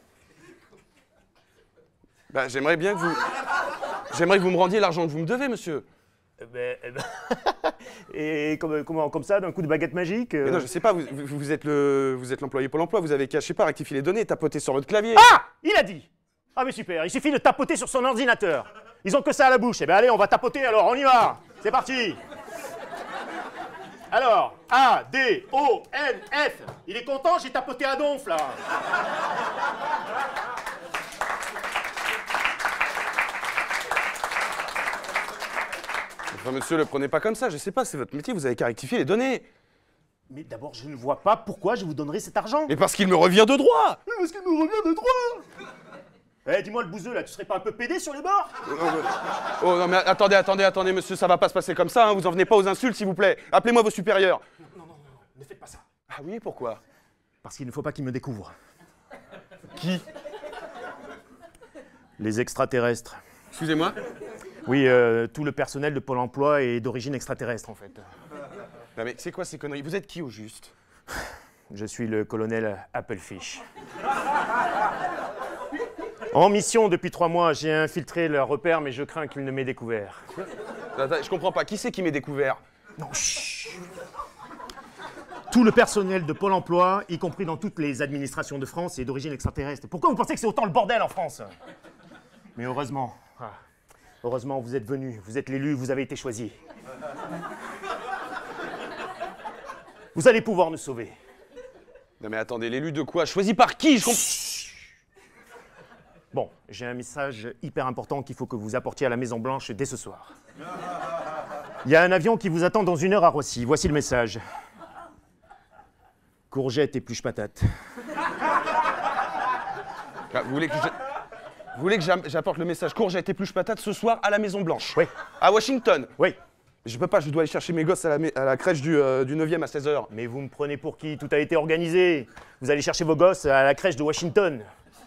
S16: Bah, j'aimerais bien que vous... J'aimerais que vous me rendiez l'argent que vous me devez, monsieur.
S17: Eh ben, eh ben Et comme, comment, comme ça, d'un coup de baguette magique euh...
S16: Mais non, je sais pas, vous, vous, vous êtes le, vous êtes l'employé Pôle emploi, vous avez qu'à, je sais pas, rectifier les données et tapoter sur votre clavier.
S17: Ah! Il a dit! Ah mais super, il suffit de tapoter sur son ordinateur. Ils ont que ça à la bouche. Eh ben allez, on va tapoter alors, on y va. C'est parti. Alors, A, D, O, N, F. Il est content, j'ai tapoté à donf, là.
S16: Enfin, monsieur, le prenez pas comme ça, je sais pas, c'est votre métier, vous avez qu'à rectifier les données.
S17: Mais d'abord, je ne vois pas pourquoi je vous donnerai cet argent.
S16: Mais parce qu'il me revient de droit.
S17: Mais parce qu'il me revient de droit. Eh, dis-moi, le bouseux, là, tu serais pas un peu pédé sur les bords?
S16: Oh non, mais attendez, attendez, attendez, monsieur, ça va pas se passer comme ça, hein, vous en venez pas aux insultes, s'il vous plaît. Appelez-moi vos supérieurs.
S17: Non, non, non, non, ne faites pas ça.
S16: Ah oui, pourquoi?
S17: Parce qu'il ne faut pas qu'ils me découvrent.
S16: Qui?
S17: Les extraterrestres.
S16: Excusez-moi?
S17: Oui, euh, tout le personnel de Pôle emploi est d'origine extraterrestre, en fait.
S16: Non mais c'est quoi ces conneries? Vous êtes qui au juste?
S17: Je suis le colonel Applefish. En mission depuis trois mois, j'ai infiltré leur repère, mais je crains qu'ils ne m'aient découvert.
S16: Quoi? Attends, je comprends pas, qui c'est qui m'est découvert?
S17: Non, chut. Tout le personnel de Pôle emploi, y compris dans toutes les administrations de France, est d'origine extraterrestre. Pourquoi vous pensez que c'est autant le bordel en France? Mais heureusement, ah, heureusement, vous êtes venu, vous êtes l'élu, vous avez été choisi. Vous allez pouvoir nous sauver.
S16: Non mais attendez, l'élu de quoi? Choisi par qui? Je comprends.
S17: Bon, j'ai un message hyper important qu'il faut que vous apportiez à la Maison Blanche dès ce soir. Il y a un avion qui vous attend dans une heure à Roissy. Voici le message. Courgette et pluche patate.
S16: Ah, vous voulez que je... Vous voulez que j'apporte le message courgette et pluche patate ce soir à la Maison Blanche?
S17: Oui.
S16: À Washington?
S17: Oui.
S16: Je peux pas, je dois aller chercher mes gosses à la, à la crèche du, euh, du neuvième à seize heures.
S17: Mais vous me prenez pour qui? Tout a été organisé. Vous allez chercher vos gosses à la crèche de Washington.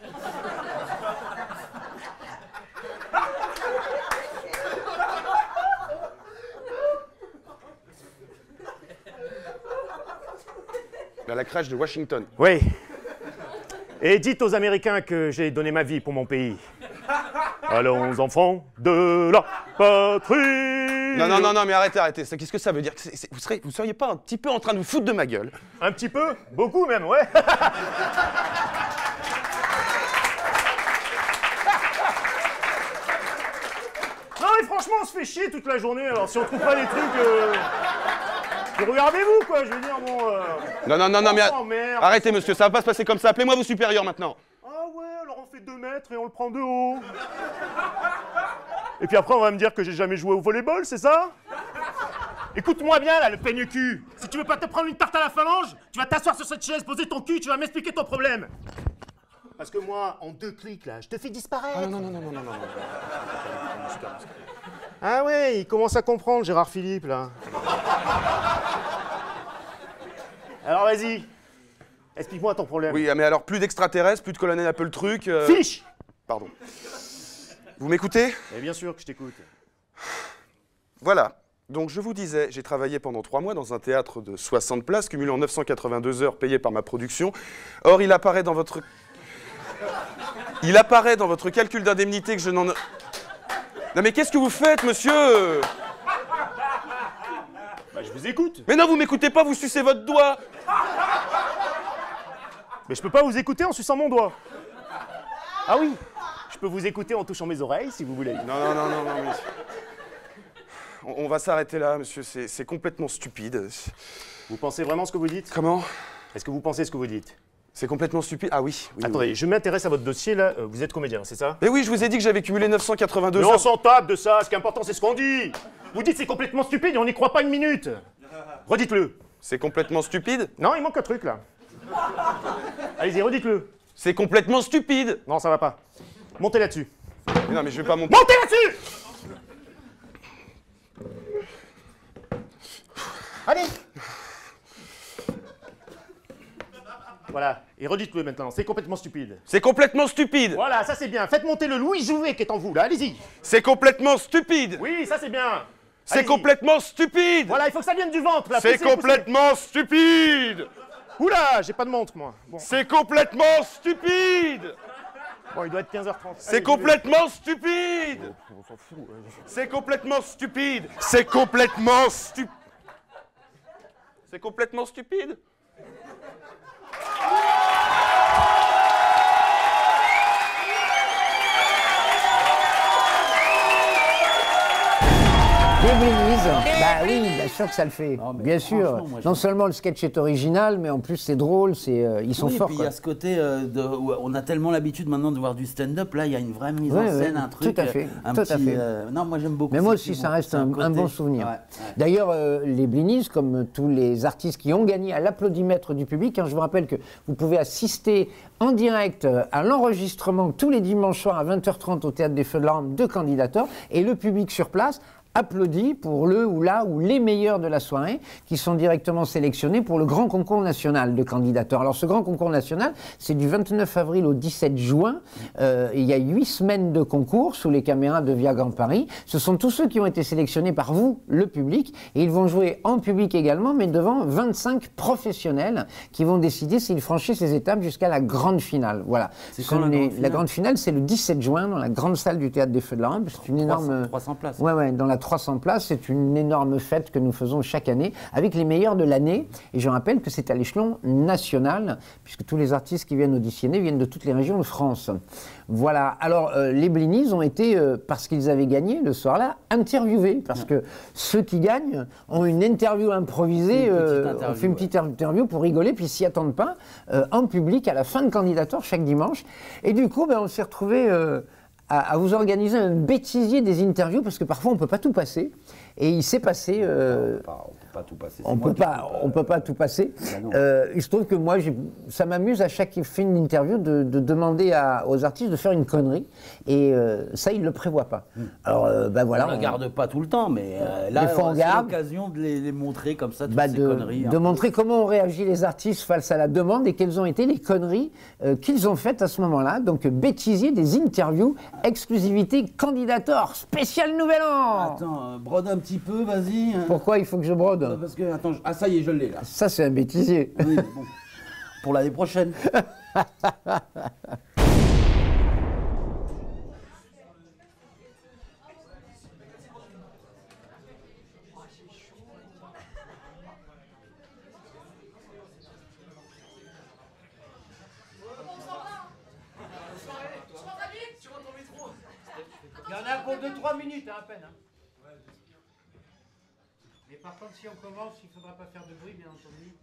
S16: À la crèche de Washington.
S17: Oui. Et dites aux Américains que j'ai donné ma vie pour mon pays. Allons, enfants de la patrie.
S16: Non, non, non, non, mais arrêtez, arrêtez. Qu'est-ce que ça veut dire? C'est, c'est, vous, serez, vous seriez pas un petit peu en train de vous foutre de ma gueule?
S17: Un petit peu? Beaucoup même, ouais. Non, mais franchement, on se fait chier toute la journée. Alors, si on trouve pas des trucs... Euh... Regardez-vous, quoi, je veux dire, bon... Euh...
S16: Non, non, non, non, mais...
S17: Oh, merde.
S16: Arrêtez, monsieur, ça va pas se passer comme ça. Appelez-moi vos supérieurs, maintenant.
S17: Ah ouais, alors on fait deux mètres et on le prend de haut. Et puis après, on va me dire que j'ai jamais joué au volleyball, c'est ça? Écoute-moi bien, là, le peigne-cul. Si tu veux pas te prendre une tarte à la phalange, tu vas t'asseoir sur cette chaise, poser ton cul, tu vas m'expliquer ton problème. Parce que moi, en deux clics, là, je te fais disparaître.
S16: Ah non, non, non, non, non, non, non.
S17: Ah ouais, il commence à comprendre, Gérard Philippe, là. Alors vas-y, explique-moi ton problème.
S16: Oui, mais alors plus d'extraterrestres, plus de colonel Apple truc. Euh...
S17: Fiche.
S16: Pardon. Vous m'écoutez?
S17: Eh bien sûr que je t'écoute.
S16: Voilà. Donc je vous disais, j'ai travaillé pendant trois mois dans un théâtre de soixante places, cumulant neuf cent quatre-vingt-deux heures payées par ma production. Or, il apparaît dans votre... Il apparaît dans votre calcul d'indemnité que je n'en... Non mais qu'est-ce que vous faites, monsieur?
S17: Bah je vous écoute.
S16: Mais non, vous m'écoutez pas, vous sucez votre doigt.
S17: Mais je peux pas vous écouter en suçant mon doigt. Ah oui, je peux vous écouter en touchant mes oreilles, si vous voulez.
S16: Non, non, non, non, non, mais... On, on va s'arrêter là, monsieur, c'est, c'est complètement stupide.
S17: Vous pensez vraiment ce que vous dites?
S16: Comment?
S17: Est-ce que vous pensez ce que vous dites?
S16: C'est complètement stupide. Ah oui. oui
S17: Attendez,
S16: oui.
S17: je m'intéresse à votre dossier, là. Euh, vous êtes comédien, c'est ça?
S16: Mais oui, je vous ai dit que j'avais cumulé neuf cent quatre-vingt-deux
S17: Mais
S16: heures.
S17: on s'en tape de ça, ce qui est important, c'est ce qu'on dit. Vous dites c'est complètement stupide et on n'y croit pas une minute. Redites-le.
S16: C'est complètement stupide?
S17: Non, il manque un truc, là. Allez-y, redites-le.
S16: C'est complètement stupide.
S17: Non, ça va pas. Montez là-dessus.
S16: Mais non, mais je vais pas monter.
S17: Montez là-dessus! Allez! Voilà, et redites-le maintenant, c'est complètement stupide.
S16: C'est complètement stupide.
S17: Voilà, ça c'est bien. Faites monter le Louis Jouvet qui est en vous, là, allez-y.
S16: C'est complètement stupide.
S17: Oui, ça c'est bien.
S16: C'est
S17: Allez-y.
S16: complètement stupide.
S17: Voilà, il faut que ça vienne du ventre, là.
S16: C'est complètement stupide.
S17: Oula, j'ai pas de montre, moi. Bon.
S16: C'est complètement stupide.
S17: Bon, il doit être quinze heures trente.
S16: C'est complètement stupide.
S17: Oh, on s'en fout. Ouais.
S16: C'est complètement stupide. C'est complètement stupide. C'est complètement stupide.
S5: Bienvenue Louise. Bah oui, bien sûr que ça le fait. Bien sûr.
S6: moi, je-
S5: Non seulement le sketch est original, mais en plus c'est drôle, c'est, euh, ils sont
S6: Oui, et
S5: forts.
S6: puis il y
S5: quoi.
S6: a ce côté, euh, de, où on a tellement l'habitude maintenant de voir du stand-up, là il y a une vraie mise
S5: Ouais,
S6: en
S5: ouais,
S6: scène, un truc,
S5: tout à fait,
S6: un
S5: tout à
S6: petit,
S5: fait.
S6: euh, non, moi j'aime beaucoup.
S5: Mais moi
S6: cet
S5: aussi, ça
S6: humour.
S5: reste
S6: C'est
S5: un, un
S6: côté-
S5: bon souvenir.
S6: Ouais.
S5: D'ailleurs, euh, les Blinis, comme tous les artistes qui ont gagné à l'applaudimètre du public, hein, je vous rappelle que vous pouvez assister en direct euh, à l'enregistrement tous les dimanches soirs à vingt heures trente au Théâtre des Feux de l'Orme de Candidator, et le public sur place applaudit pour le ou la ou les meilleurs de la soirée qui sont directement sélectionnés pour le grand concours national de Candidator. Alors ce grand concours national, c'est du vingt-neuf avril au dix-sept juin. Euh, il y a huit semaines de concours sous les caméras de Viagrand Paris. Ce sont tous ceux qui ont été sélectionnés par vous, le public, et ils vont jouer en public également, mais devant vingt-cinq professionnels qui vont décider s'ils franchissent les étapes jusqu'à la grande finale. Voilà.
S6: C'est
S5: Ce
S6: quand la
S5: n'est-
S6: grande
S5: la
S6: finale
S5: grande finale, c'est le dix-sept juin dans la grande salle du Théâtre des Feux de l'Orme. C'est une énorme...
S6: trois cents places.
S5: Ouais, ouais, dans la trois cents places, c'est une énorme fête que nous faisons chaque année avec les meilleurs de l'année. Et je rappelle que c'est à l'échelon national, puisque tous les artistes qui viennent auditionner viennent de toutes les régions de France. Voilà. Alors, euh, les Blinis ont été, euh, parce qu'ils avaient gagné le soir-là, interviewés. Parce que ceux qui gagnent ont une interview improvisée.
S6: Une petite
S5: euh, on
S6: interview,
S5: fait une petite interview pour rigoler, puis ils s'y attendent pas, euh, en public à la fin de Candidator chaque dimanche. Et du coup, ben, on s'est retrouvés euh, à, à vous organiser un bêtisier des interviews, parce que parfois on ne peut pas tout passer. Et il s'est passé... euh,
S6: On peut pas tout passer.
S5: on peut pas, on peut pas tout passer. Euh, il se trouve que moi, j'ai- ça m'amuse à chaque fois une interview de, de demander à- aux artistes de faire une connerie, et euh, ça, ils le prévoient pas. Alors, euh, ben voilà.
S6: on ne la garde pas tout le temps, mais euh, là,
S5: Des fois, on
S6: c'est
S5: garde.
S6: l'occasion de les, les montrer comme ça, toutes
S5: Bah,
S6: ces
S5: de,
S6: conneries.
S5: de
S6: hein.
S5: montrer comment ont réagi les artistes face à la demande et quelles ont été les conneries euh, qu'ils ont faites à ce moment-là. Donc, bêtisier des interviews, exclusivité Candidator, spécial Nouvel An.
S6: Attends, euh, brode un petit peu, vas-y. hein.
S5: Pourquoi il faut que je brode?
S6: Parce que, attends, je- ah ça y est, je l'ai là.
S5: Ça, c'est un bêtisier.
S6: Oui, mais bon. Pour l'année prochaine.
S5: Il y en a pour deux trois minutes, hein, à peine. Hein. Mais par contre, si on commence, il ne faudra pas faire de bruit, bien entendu.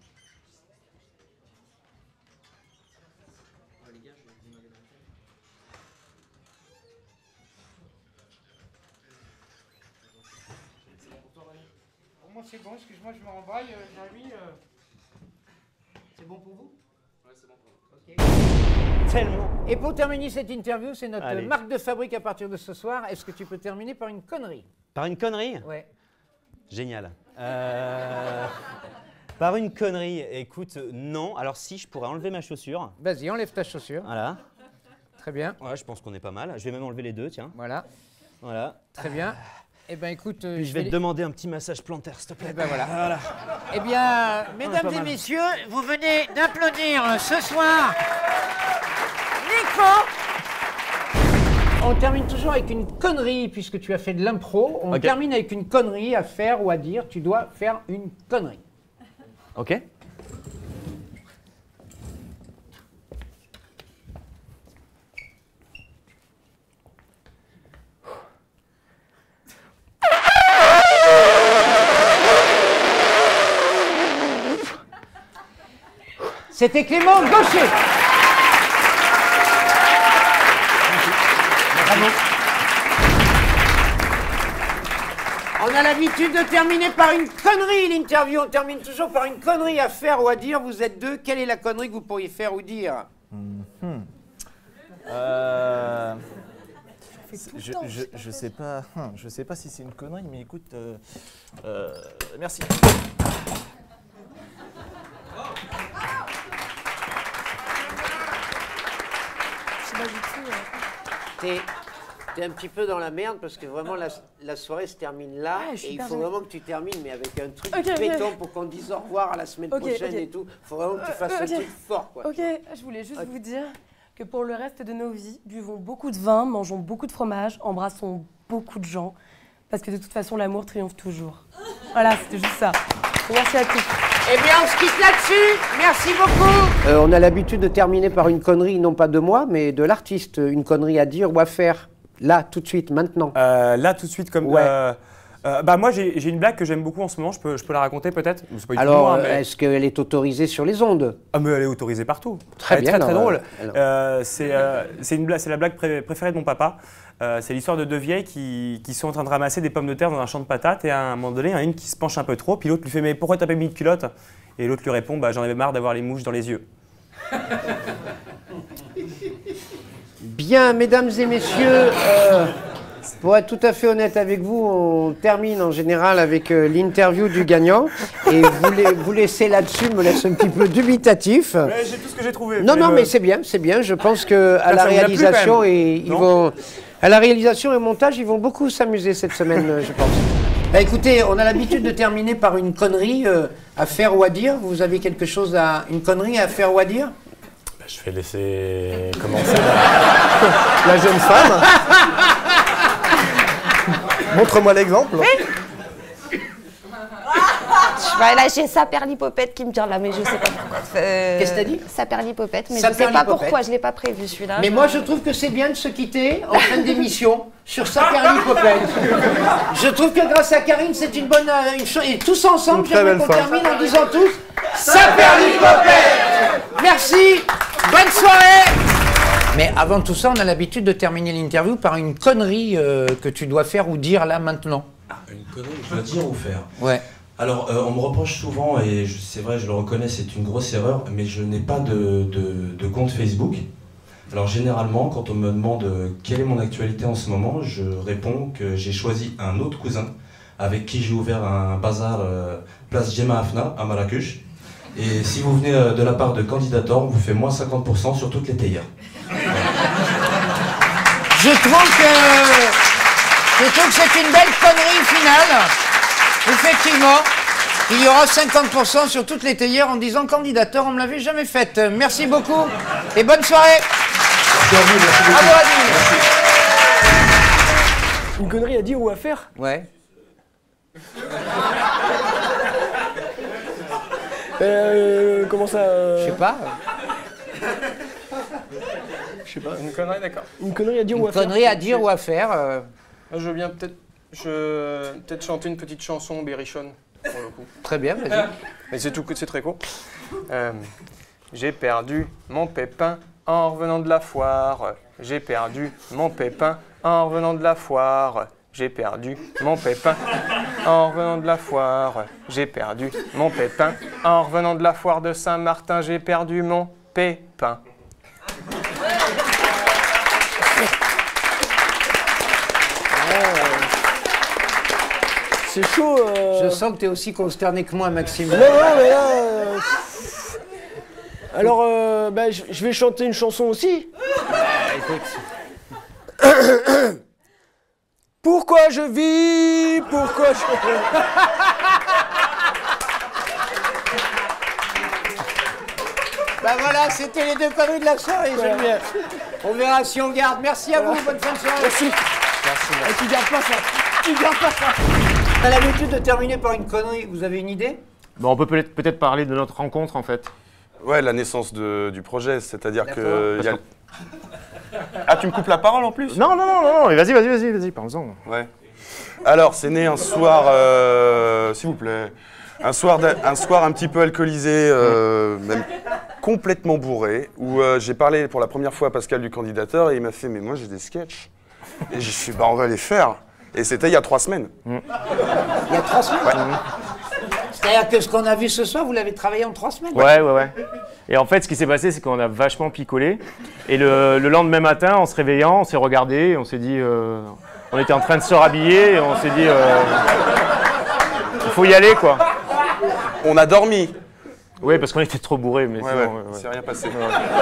S5: Pour moi, c'est bon. Excuse-moi, je me rembraille, euh, Jérémy. euh, C'est bon pour vous?
S18: Ouais, c'est bon pour vous.
S5: Ok. Tellement. Et pour terminer cette interview, c'est notre
S19: Allez.
S5: marque de fabrique à partir de ce soir. Est-ce que tu peux terminer par une connerie?
S19: Par une connerie?
S5: Ouais.
S19: Génial. Euh, Par une connerie, écoute, euh, non. Alors si, je pourrais enlever ma chaussure.
S5: Vas-y, enlève ta chaussure.
S19: Voilà.
S5: Très bien.
S19: Ouais, je pense qu'on est pas mal. Je vais même enlever les deux, tiens.
S5: Voilà.
S19: Voilà.
S5: Très bien. Eh bien, écoute, euh,
S19: Puis je vais te
S5: les-
S19: demander un petit massage plantaire, s'il te plaît.
S5: Eh ben voilà.
S19: Voilà.
S5: Eh bien,
S19: pas
S5: mesdames et
S19: mal.
S5: messieurs, vous venez d'applaudir euh, ce soir Nico. On termine toujours avec une connerie, puisque tu as fait de l'impro. On
S19: Ok.
S5: termine avec une connerie à faire ou à dire. Tu dois faire une connerie.
S19: Ok.
S5: C'était Clément Gaucher. Bravo. On a l'habitude de terminer par une connerie, l'interview. On termine toujours par une connerie à faire ou à dire. Vous êtes deux. Quelle est la connerie que vous pourriez faire ou dire?
S18: Hmm. Euh, Je, je, je sais pas, hum, je sais pas si c'est une connerie, mais écoute, euh, euh, merci.
S5: T'es t'es un petit peu dans la merde parce que vraiment la, la soirée se termine là
S20: Ah, je suis
S5: et il
S20: hyper
S5: faut
S20: gênée.
S5: vraiment que tu termines mais avec un truc
S20: Ok, ok.
S5: pétant pour qu'on dise au revoir à la semaine
S20: Ok,
S5: prochaine
S20: ok.
S5: et tout. Faut vraiment que tu
S20: Euh,
S5: fasses
S20: euh,
S5: un
S20: ok.
S5: truc fort quoi.
S20: Ok, je voulais juste vous dire que pour le reste de nos vies, buvons beaucoup de vin, mangeons beaucoup de fromage, embrassons beaucoup de gens, parce que de toute façon, l'amour triomphe toujours. Voilà, c'était juste ça. Merci à tous.
S5: Eh bien, on se quitte là-dessus. Merci beaucoup. Euh, on a l'habitude de terminer par une connerie, non pas de moi, mais de l'artiste. Une connerie à dire ou à faire. Là, tout de suite, maintenant.
S21: Euh, là, tout de suite, comme.
S5: Ouais.
S21: euh, Euh, bah moi j'ai j'ai une blague que j'aime beaucoup en ce moment, je peux, je peux la raconter peut-être? C'est pas du tout
S5: Alors,
S21: moi,
S5: euh,
S21: mais-
S5: est-ce qu'elle est autorisée sur les ondes?
S21: Ah mais elle est autorisée partout.
S5: Très
S21: Elle est
S5: bien,
S21: très très
S5: alors,
S21: drôle.
S5: euh, alors.
S21: Euh, c'est euh, c'est une blague- c'est la blague pré- préférée de mon papa. Euh, c'est l'histoire de deux vieilles qui, qui sont en train de ramasser des pommes de terre dans un champ de patates et à un moment donné, il y en a une qui se penche un peu trop, puis l'autre lui fait mais pourquoi t'as pas mis de culotte? Et l'autre lui répond bah j'en avais marre d'avoir les mouches dans les yeux.
S5: Bien, mesdames et messieurs, euh, pour être tout à fait honnête avec vous, on termine en général avec euh, l'interview du gagnant. Et vous, la- vous laissez là-dessus me laisse un petit peu dubitatif.
S21: Mais j'ai tout ce que j'ai trouvé.
S5: Non,
S21: Mais
S5: non,
S21: me-
S5: mais c'est bien, c'est bien. Je pense que à
S21: Ça,
S5: la
S21: ça vous a plu,
S5: réalisation
S21: quand même,
S5: et ils
S21: non
S5: vont, à la réalisation et au montage, ils vont beaucoup s'amuser cette semaine, euh, je pense. Bah, écoutez, on a l'habitude de terminer par une connerie euh, à faire ou à dire. Vous avez quelque chose à, une connerie à faire ou à dire?
S21: Bah, je vais laisser commencer la, la jeune femme. Montre-moi l'exemple.
S22: Je vais lâcher Saperlipopette qui me tient là, mais je sais pas pourquoi. Euh,
S5: Qu'est-ce que t'as dit?
S22: Saperlipopette, mais je sais pas
S5: Saperlipopette.
S22: pourquoi, je l'ai pas prévu celui-là.
S5: Mais moi, je trouve que c'est bien de se quitter en fin d'émission sur Saperlipopette. Je trouve que grâce à Karine, c'est une bonne euh, une chose. Et tous ensemble,
S21: Une très
S5: j'aimerais
S21: belle
S5: qu'on
S21: fin.
S5: termine en disant tous Saperlipopette. Merci, bonne soirée. Mais avant tout ça, on a l'habitude de terminer l'interview par une connerie euh, que tu dois faire ou dire là maintenant.
S23: Une connerie que je dois dire ou faire.
S5: Ouais.
S23: Alors, euh, on me reproche souvent, et je- c'est vrai, je le reconnais, c'est une grosse erreur, mais je n'ai pas de, de- de compte Facebook. Alors, généralement, quand on me demande euh, quelle est mon actualité en ce moment, je réponds que j'ai choisi un autre cousin avec qui j'ai ouvert un bazar euh, place Gemma Afna à Marrakech. Et si vous venez euh, de la part de Candidator, on vous fait moins cinquante pour cent sur toutes les théières.
S5: Je trouve que, je trouve que c'est une belle connerie finale. Effectivement, il y aura cinquante pour cent sur toutes les théières en disant candidateur, on ne me l'avait jamais faite. Merci beaucoup et bonne soirée. Bravo, Adil.
S21: Une connerie à dire ou à faire?
S5: Ouais.
S21: Euh, comment ça euh...
S5: Je sais pas.
S21: Je sais pas, une connerie, d'accord. Une connerie à dire ou à
S5: Une
S21: faire?
S5: connerie à dire ou à faire. euh,
S21: Je veux bien peut-être je... peut-être chanter une petite chanson berrichonne, pour le coup.
S5: Très bien, vas-y.
S21: Mais c'est tout, c'est très court. Euh, J'ai perdu mon pépin en revenant de la foire. J'ai perdu mon pépin en revenant de la foire. J'ai perdu mon pépin en revenant de la foire. J'ai perdu mon pépin en revenant de la foire de Saint-Martin. J'ai perdu mon pépin. C'est chaud. euh.
S5: Je sens que tu es aussi consterné que moi, Maxime.
S21: Non, non, mais là. euh, Alors, euh, bah, je je vais chanter une chanson aussi. Pourquoi je vis? Pourquoi je.
S5: Bah voilà, c'était les deux conneries de la soirée, j'aime bien. On verra si on garde. Merci à vous, bonne fin de soirée.
S21: Merci.
S5: Et tu gardes pas ça. Tu gardes pas ça. On a l'habitude de terminer par une connerie. Vous avez une idée?
S17: Bon, on peut peut-être peut-être parler de notre rencontre en fait.
S16: Ouais, la naissance de- du projet, c'est-à-dire
S17: D'accord.
S16: que... il y a-
S17: Parce
S16: Ah, tu me coupes la parole en plus?
S17: Non, non, non, non, non, mais vas-y, vas-y, vas-y, vas-y, parle-en.
S16: Ouais. Alors, c'est né un soir, euh, s'il vous plaît, un soir, d'un- un soir un petit peu alcoolisé, euh, même complètement bourré, où euh, j'ai parlé pour la première fois à Pascal du candidateur et il m'a fait « mais moi j'ai des sketchs ». Et j'ai fait « bah on va les faire ». Et c'était il y a trois semaines.
S5: Il y a trois semaines?
S16: Ouais.
S5: C'est-à-dire que ce qu'on a vu ce soir, vous l'avez travaillé en trois semaines?
S17: Ouais, ouais, ouais. Et en fait, ce qui s'est passé, c'est qu'on a vachement picolé. Et le, le lendemain matin, en se réveillant, on s'est regardé, et on s'est dit... euh, on était en train de se rhabiller, et on s'est dit... euh, il faut y aller, quoi.
S16: On a dormi.
S17: Oui, parce qu'on était trop bourrés, mais
S16: Ouais,
S17: sinon...
S16: ouais,
S17: ouais, ouais.
S16: c'est rien passé.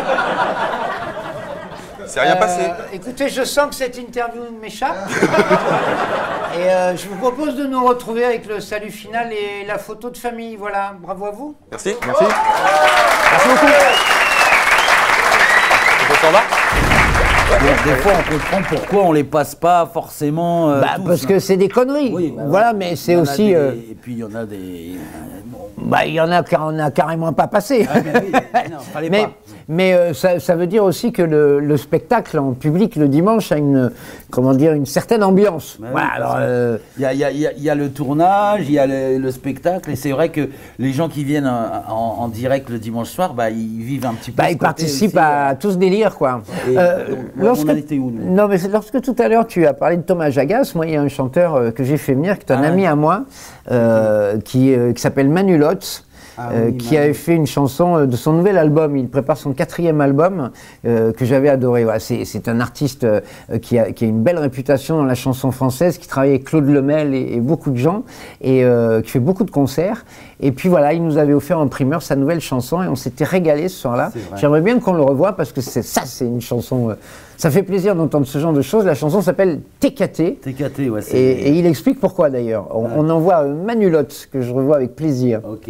S16: C'est rien
S5: Euh,
S16: passé.
S5: Écoutez, je sens que cette interview m'échappe. Et euh, je vous propose de nous retrouver avec le salut final et la photo de famille. Voilà, bravo à vous.
S16: Merci.
S17: Merci. Merci beaucoup.
S16: On s'en va?
S6: Donc, des fois, on comprend pourquoi on les passe pas forcément. euh,
S5: Bah,
S6: tous,
S5: parce
S6: hein.
S5: que c'est des conneries.
S6: Oui, bah,
S5: Voilà, mais
S6: il
S5: c'est
S6: y en a
S5: aussi.
S6: des-
S5: euh,
S6: Et puis il y en a des. Bon,
S5: Bah, il y en a qu'on n'a carrément pas passé.
S6: Ah, mais oui, non, fallait
S5: mais
S6: pas.
S5: mais euh, ça, ça veut dire aussi que le, le spectacle en public le dimanche a une, comment dire, une certaine ambiance.
S6: Bah oui,
S5: Voilà,
S6: parce
S5: alors,
S6: que
S5: euh,
S6: Il y, a, il y a- il y a- il y a le tournage, il y a le, le spectacle, et c'est vrai que les gens qui viennent en, en- en direct le dimanche soir, bah, ils vivent un petit peu.
S5: bah,
S6: ce
S5: ils
S6: côté
S5: participent
S6: aussi,
S5: à tout ce délire, quoi.
S6: Et,
S5: Euh,
S6: donc, ouais, on en était où, nous
S5: non, mais c'est lorsque tout à l'heure tu as parlé de Thomas Jagas, moi il y a un chanteur euh, que j'ai fait venir, qui est un
S6: Ah,
S5: ami
S6: ouais.
S5: à moi, euh, qui, euh, qui s'appelle Manu Lotz.
S6: Ah
S5: euh,
S6: oui,
S5: qui
S6: Manu.
S5: avait fait une chanson euh, de son nouvel album. Il prépare son quatrième album euh, que j'avais adoré. Voilà, c'est, c'est un artiste euh, qui, a, qui a une belle réputation dans la chanson française, qui travaille avec Claude Lemel et, et beaucoup de gens, et euh, qui fait beaucoup de concerts. Et puis voilà, il nous avait offert en primeur sa nouvelle chanson et on s'était régalé ce soir-là.
S6: C'est vrai.
S5: J'aimerais bien qu'on le revoie parce que c'est, ça, c'est une chanson... euh, ça fait plaisir d'entendre ce genre de choses. La chanson s'appelle T K T.
S6: T K T, ouais. c'est-
S5: Et, et il explique pourquoi d'ailleurs. On, on envoie euh, Manu Lotz, que je revois avec plaisir.
S6: Ok.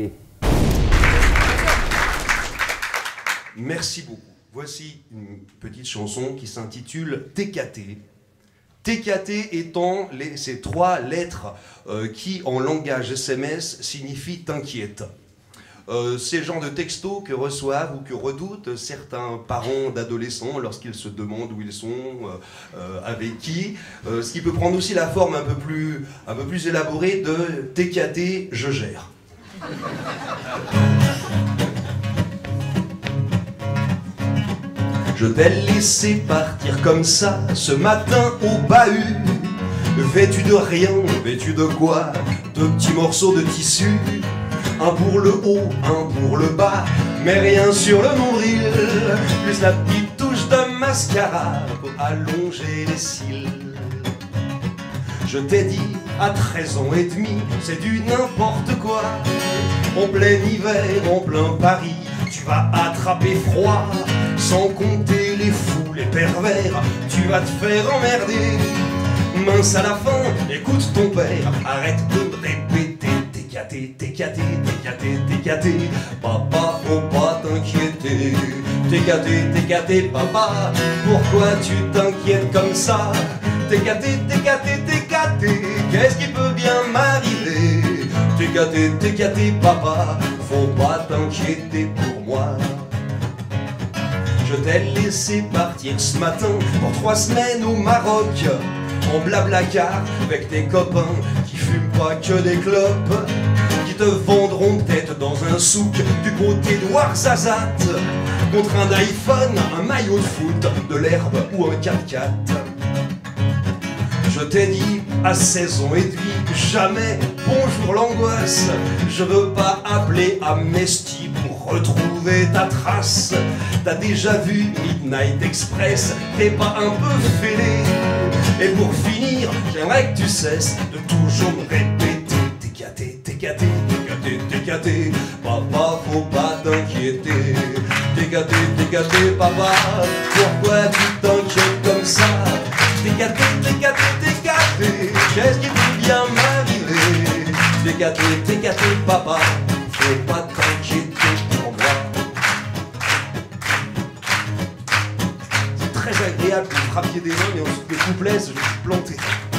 S1: Merci beaucoup. Voici une petite chanson qui s'intitule T K T. T K T étant les, ces trois lettres euh, qui, en langage S M S, signifient t'inquiète. Euh, ces genres de textos que reçoivent ou que redoutent certains parents d'adolescents lorsqu'ils se demandent où ils sont, euh, euh, avec qui, euh, ce qui peut prendre aussi la forme un peu plus, un peu plus élaborée de T K T, je gère. Je t'ai laissé partir comme ça ce matin au bahut, vêtu de rien, vêtu de quoi? De petits morceaux de tissu, un pour le haut, un pour le bas, mais rien sur le nombril, plus la petite touche de mascara pour allonger les cils. Je t'ai dit à treize ans et demi, c'est du n'importe quoi. En plein hiver, en plein Paris, tu vas attraper froid. Sans compter les fous, les pervers, tu vas te faire emmerder. Mince à la fin, écoute ton père, arrête de me répéter. T K T, T K T, T K T, T K T, papa, faut pas t'inquiéter. T K T, T K T, papa, pourquoi tu t'inquiètes comme ça? T K T, T K T, T K T, qu'est-ce qui peut bien m'arriver? T K T, T K T, papa, faut pas t'inquiéter pour moi. Je t'ai laissé partir ce matin pour trois semaines au Maroc, en blablacar avec tes copains qui fument pas que des clopes, qui te vendront peut-être dans un souk du côté de Ouarzazate, contre un iPhone, un maillot de foot, de l'herbe ou un quatre-quatre. Je t'ai dit à seize ans et demi, jamais bonjour l'angoisse. Je veux pas appeler Amnesty pour retrouver ta trace. T'as déjà vu Midnight Express, t'es pas un peu fêlé? Et pour finir, j'aimerais que tu cesses de toujours me répéter T K T, T K T, T K T, T K T, papa faut pas t'inquiéter. T K T, T K T, papa, pourquoi tu t'inquiètes comme ça? T K T, T K T, T K T, qu'est-ce qui peut bien m'arriver? T K T, T K T, papa, faut pas t'inquiéter pour moi. C'est très agréable de frapper des mains, mais ensuite le couplet, je suis planté.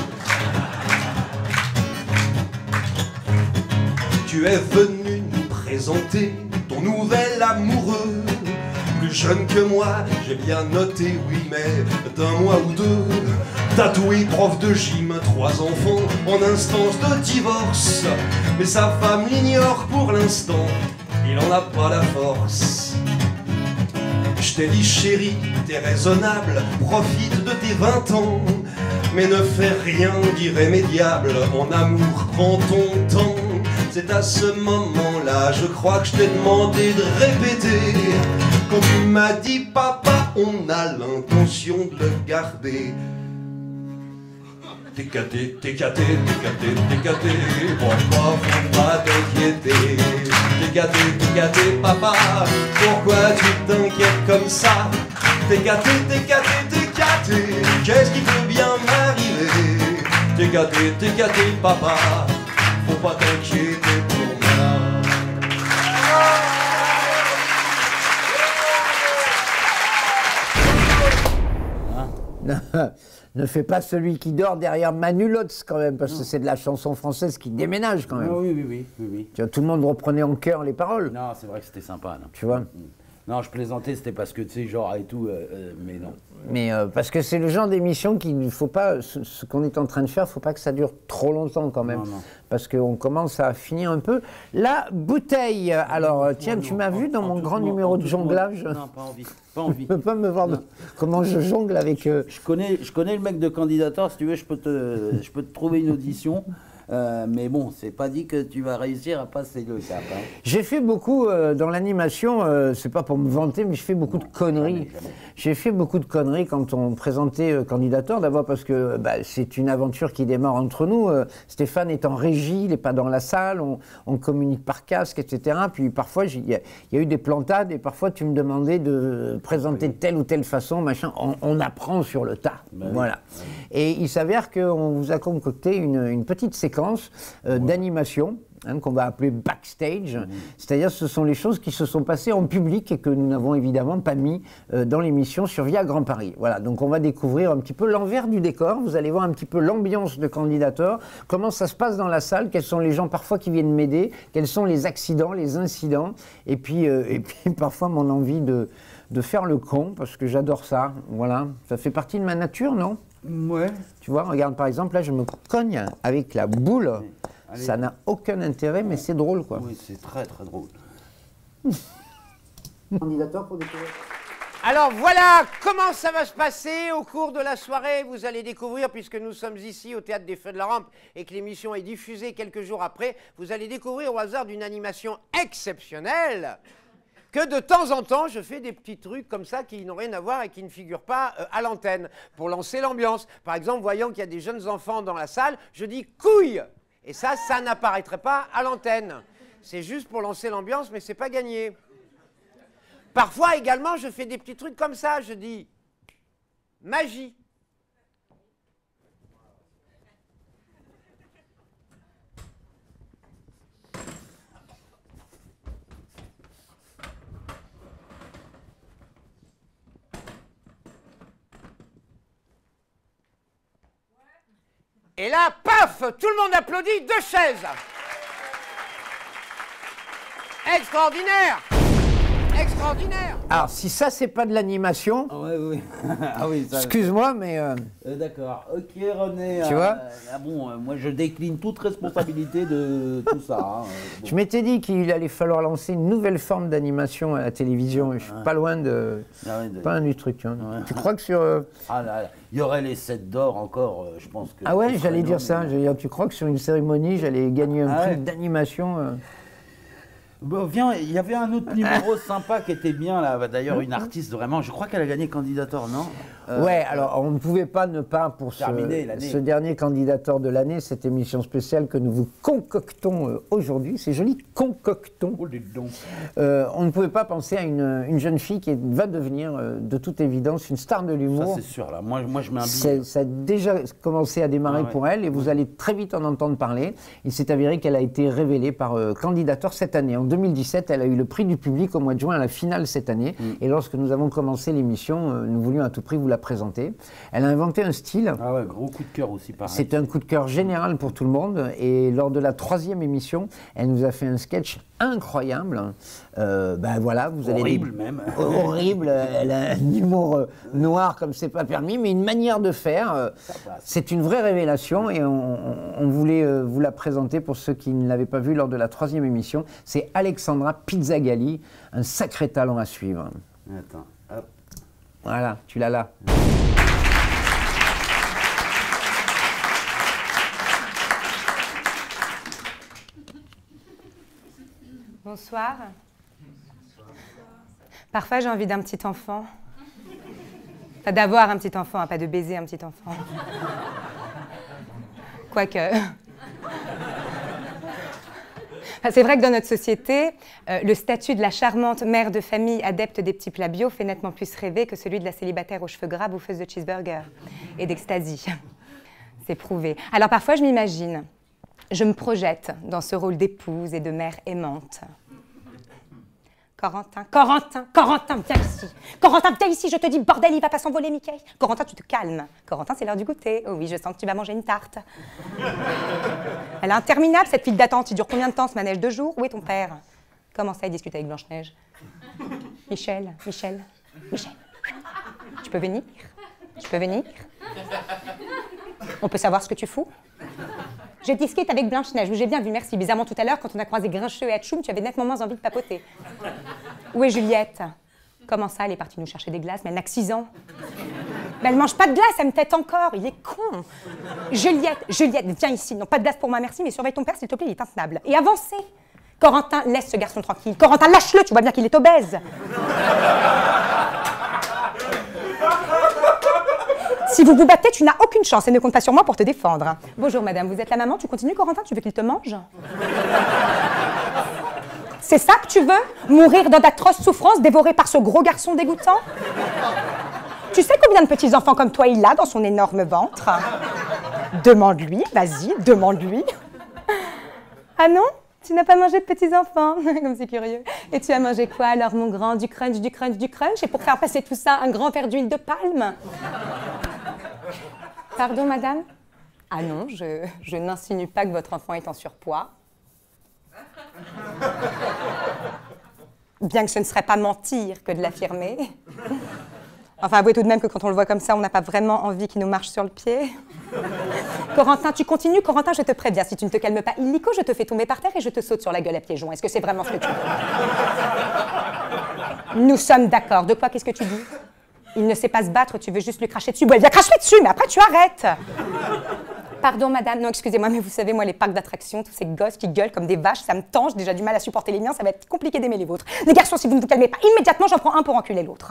S1: Tu es venu nous présenter ton nouvel amoureux. Plus jeune que moi, j'ai bien noté, oui, mais d'un mois ou deux. Tatoué, prof de gym, trois enfants en instance de divorce. Mais sa femme l'ignore pour l'instant, il en a pas la force. Je t'ai dit chérie, t'es raisonnable, profite de tes vingt ans. Mais ne fais rien d'irrémédiable, en amour prends ton temps. C'est à ce moment-là, je crois que je t'ai demandé de répéter. Quand tu m'as dit papa, on a l'intention de le garder. T K T, T K T, T K T, T K T, pourquoi faut pas t'inquiéter? T K T, T K T, papa, pourquoi tu t'inquiètes comme ça? T K T, T K T, T K T, qu'est-ce qui peut bien m'arriver? T K T, T K T, papa, faut pas t'inquiéter pour moi.
S5: Ne fais pas celui qui dort derrière Manu Lotz quand même, parce non. que c'est de la chanson française qui déménage quand même.
S6: Ah, oui, oui, oui, oui, oui.
S5: Tu vois, tout le monde reprenait en chœur les paroles.
S6: Non, c'est vrai que c'était sympa. Non.
S5: Tu vois.
S6: Non, je plaisantais, c'était parce que, tu sais, genre et tout, euh, euh, mais non.
S5: Mais euh, parce que c'est le genre d'émission qu'il ne faut pas, ce, ce qu'on est en train de faire, il ne faut pas que ça dure trop longtemps quand même. Non, non. Parce qu'on commence à finir un peu. La bouteille, alors non, tiens, non, tu m'as vu dans mon grand numéro de jonglage.
S6: Non, pas envie, pas envie.
S5: Tu ne peux pas me voir de, comment je jongle avec... Euh...
S6: Je, connais, je connais le mec de Candidator, si tu veux, je peux te, je peux te trouver une audition. Euh, mais bon, c'est pas dit que tu vas réussir à passer le cap. Hein.
S5: J'ai fait beaucoup euh, dans l'animation, euh, c'est pas pour me vanter, mais je fais beaucoup non, de conneries. J'ai fait beaucoup de conneries quand on présentait euh, Candidator, d'abord parce que bah, c'est une aventure qui démarre entre nous. Euh, Stéphane est en régie, il n'est pas dans la salle, on, on communique par casque, et cetera. Puis parfois, il y, y a eu des plantades et parfois tu me demandais de présenter de telle ou telle façon, machin. On, on apprend sur le tas. Ben voilà. Oui. Et il s'avère qu'on vous a concocté une, une petite séquence Euh, ouais. d'animation, hein, qu'on va appeler backstage, mmh. c'est-à-dire ce sont les choses qui se sont passées en public et que nous n'avons évidemment pas mis euh, dans l'émission sur Via Grand Paris. Voilà, donc on va découvrir un petit peu l'envers du décor, vous allez voir un petit peu l'ambiance de Candidator, comment ça se passe dans la salle, quels sont les gens parfois qui viennent m'aider, quels sont les accidents, les incidents, et puis, euh, et puis parfois mon envie de, de faire le con, parce que j'adore ça, voilà, ça fait partie de ma nature, non ?
S6: Ouais.
S5: Tu vois, regarde par exemple, là je me cogne avec la boule. Allez. Ça n'a aucun intérêt, mais c'est drôle quoi.
S6: Oui, c'est très très drôle.
S5: Candidateur pour découvrir. Alors voilà comment ça va se passer au cours de la soirée. Vous allez découvrir, puisque nous sommes ici au Théâtre des Feux de la Rampe et que l'émission est diffusée quelques jours après, vous allez découvrir au hasard d'une animation exceptionnelle que de temps en temps, je fais des petits trucs comme ça qui n'ont rien à voir et qui ne figurent pas euh, à l'antenne, pour lancer l'ambiance. Par exemple, voyant qu'il y a des jeunes enfants dans la salle, je dis « couille ». Et ça, ça n'apparaîtrait pas à l'antenne. C'est juste pour lancer l'ambiance, mais c'est pas gagné. Parfois, également, je fais des petits trucs comme ça. Je dis « magie ». Et là, paf, tout le monde applaudit, deux chaises. Extraordinaire. Extraordinaire. Alors, si ça, c'est pas de l'animation...
S6: Ah, ouais, oui. Ah, oui,
S5: excuse-moi, mais... Euh...
S6: Euh, D'accord. Ok, René.
S5: Tu
S6: euh,
S5: vois
S6: ah bon, euh, moi, je décline toute responsabilité de tout ça. Hein.
S5: Bon. Je m'étais dit qu'il allait falloir lancer une nouvelle forme d'animation à la télévision. Je suis ah, pas loin de... Ah, ouais, de... Pas un du truc. Hein. Ouais. Tu crois que sur... Euh...
S6: Ah là là. Il y aurait les sept d'or encore, euh, je pense que...
S5: Ah ouais, j'allais dire ça. Mais... Tu crois que sur une cérémonie, j'allais gagner un ah prix ouais. d'animation euh...
S6: Bon, viens, il y avait un autre numéro sympa qui était bien, là. D'ailleurs, une artiste, vraiment, je crois qu'elle a gagné Candidator, non
S5: euh, Ouais, alors on ne pouvait pas ne pas, pour ce, ce dernier Candidator de l'année, cette émission spéciale que nous vous concoctons euh, aujourd'hui, c'est joli, concoctons.
S6: Oh, dis donc.
S5: Euh, on ne pouvait pas penser à une, une jeune fille qui va devenir, euh, de toute évidence, une star de l'humour.
S6: Ça, c'est sûr, là. Moi, moi je mets un billet.
S5: Ça a déjà commencé à démarrer ah, ouais. pour elle, et vous allez très vite en entendre parler. Il s'est avéré qu'elle a été révélée par euh, Candidator cette année. En deux mille dix-sept, elle a eu le prix du public au mois de juin à la finale cette année. Mm. Et lorsque nous avons commencé l'émission, euh, nous voulions à tout prix vous la présenter. Elle a inventé un style.
S6: Ah ouais, gros coup de cœur aussi, pareil.
S5: C'est un coup de cœur général pour tout le monde. Et lors de la troisième émission, elle nous a fait un sketch incroyable. Euh, ben voilà, vous allez...
S6: Horrible même.
S5: Horrible. Elle a un humour euh, noir comme c'est pas permis, mais une manière de faire. Euh, c'est une vraie révélation et on, on, on voulait euh, vous la présenter pour ceux qui ne l'avaient pas vue lors de la troisième émission. C'est Alexandra Pizzagalli, un sacré talent à suivre.
S6: Attends, hop.
S5: Voilà, tu l'as là.
S2: Bonsoir. Parfois, j'ai envie d'un petit enfant. Enfin, d'avoir un petit enfant, hein, pas de baiser un petit enfant. Quoique... Enfin, c'est vrai que dans notre société, euh, le statut de la charmante mère de famille adepte des petits plats bio fait nettement plus rêver que celui de la célibataire aux cheveux gras bouffeuse de cheeseburger et d'ecstasy. C'est prouvé. Alors parfois, je m'imagine, je me projette dans ce rôle d'épouse et de mère aimante. Corentin, Corentin, Corentin, viens ici. Corentin, viens ici, je te dis, bordel, il va pas s'envoler, Mickey. Corentin, tu te calmes. Corentin, c'est l'heure du goûter. Oh oui, je sens que tu vas manger une tarte. Elle est interminable, cette file d'attente. Il dure combien de temps, ce manège? Deux jours? Où est ton père? Comment ça, il discute avec Blanche-Neige? Michel, Michel, Michel. Tu peux venir? Tu peux venir? On peut savoir ce que tu fous? Je discute avec Blanche-Neige, j'ai bien vu, merci. Bizarrement, tout à l'heure, quand on a croisé Grincheux et Hatchoum, tu avais nettement moins envie de papoter. Où est Juliette? Comment ça, elle est partie nous chercher des glaces, mais elle n'a que six ans. Mais elle mange pas de glace, elle me tête encore, il est con. Juliette, Juliette, viens ici. Non, pas de glace pour moi, merci, mais surveille ton père, s'il te plaît, il est intenable. Et avancez. Corentin, laisse ce garçon tranquille. Corentin, lâche-le, tu vois bien qu'il est obèse. Si vous vous battez, tu n'as aucune chance et ne compte pas sur moi pour te défendre. Bonjour madame, vous êtes la maman, tu continues Corentin, tu veux qu'il te mange? C'est ça que tu veux? Mourir dans d'atroces souffrances, dévoré par ce gros garçon dégoûtant? Tu sais combien de petits-enfants comme toi il a dans son énorme ventre? Demande-lui, vas-y, demande-lui. Ah non? Tu n'as pas mangé de petits-enfants? Comme c'est curieux. Et tu as mangé quoi alors, mon grand? Du crunch, du crunch, du crunch? Et pour faire passer tout ça, un grand verre d'huile de palme? Pardon, madame? Ah non, je, je n'insinue pas que votre enfant est en surpoids. Bien que ce ne serait pas mentir que de l'affirmer. Enfin, avouez tout de même que quand on le voit comme ça, on n'a pas vraiment envie qu'il nous marche sur le pied. Corentin, tu continues? Corentin, je te préviens, si tu ne te calmes pas illico, je te fais tomber par terre et je te saute sur la gueule à pieds joints. Est-ce que c'est vraiment ce que tu veux? Nous sommes d'accord. De quoi, qu'est-ce que tu dis? Il ne sait pas se battre, tu veux juste lui cracher dessus. Bon, viens cracher dessus, mais après tu arrêtes. Pardon, madame. Non, excusez-moi, mais vous savez, moi, les parcs d'attractions, tous ces gosses qui gueulent comme des vaches, ça me tend. J'ai déjà du mal à supporter les miens, ça va être compliqué d'aimer les vôtres. Les garçons, si vous ne vous calmez pas immédiatement, j'en prends un pour enculer l'autre.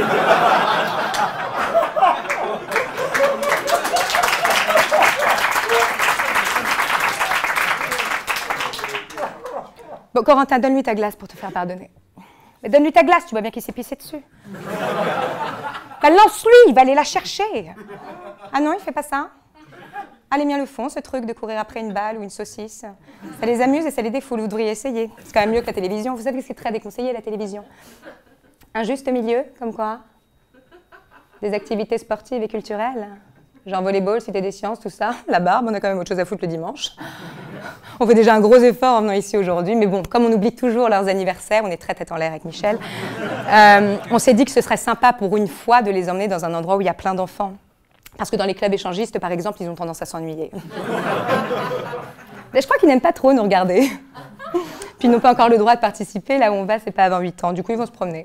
S2: Bon, Corentin, donne-lui ta glace pour te faire pardonner. Mais donne-lui ta glace, tu vois bien qu'il s'est pissé dessus. Bah, lance-lui, il va aller la chercher. Ah non, il fait pas ça? Ah, les miens le font, ce truc de courir après une balle ou une saucisse. Ça les amuse et ça les défoule, vous devriez essayer. C'est quand même mieux que la télévision. Vous savez que c'est très déconseillé, la télévision. Un juste milieu, comme quoi? Des activités sportives et culturelles. Genre volleyball, cité des sciences, tout ça. La barbe, on a quand même autre chose à foutre le dimanche. On fait déjà un gros effort en venant ici aujourd'hui, mais bon, comme on oublie toujours leurs anniversaires, on est très tête en l'air avec Michel, euh, on s'est dit que ce serait sympa pour une fois de les emmener dans un endroit où il y a plein d'enfants. Parce que dans les clubs échangistes, par exemple, ils ont tendance à s'ennuyer. Mais je crois qu'ils n'aiment pas trop nous regarder. Puis ils n'ont pas encore le droit de participer, là où on va, c'est pas avant huit ans, du coup ils vont se promener.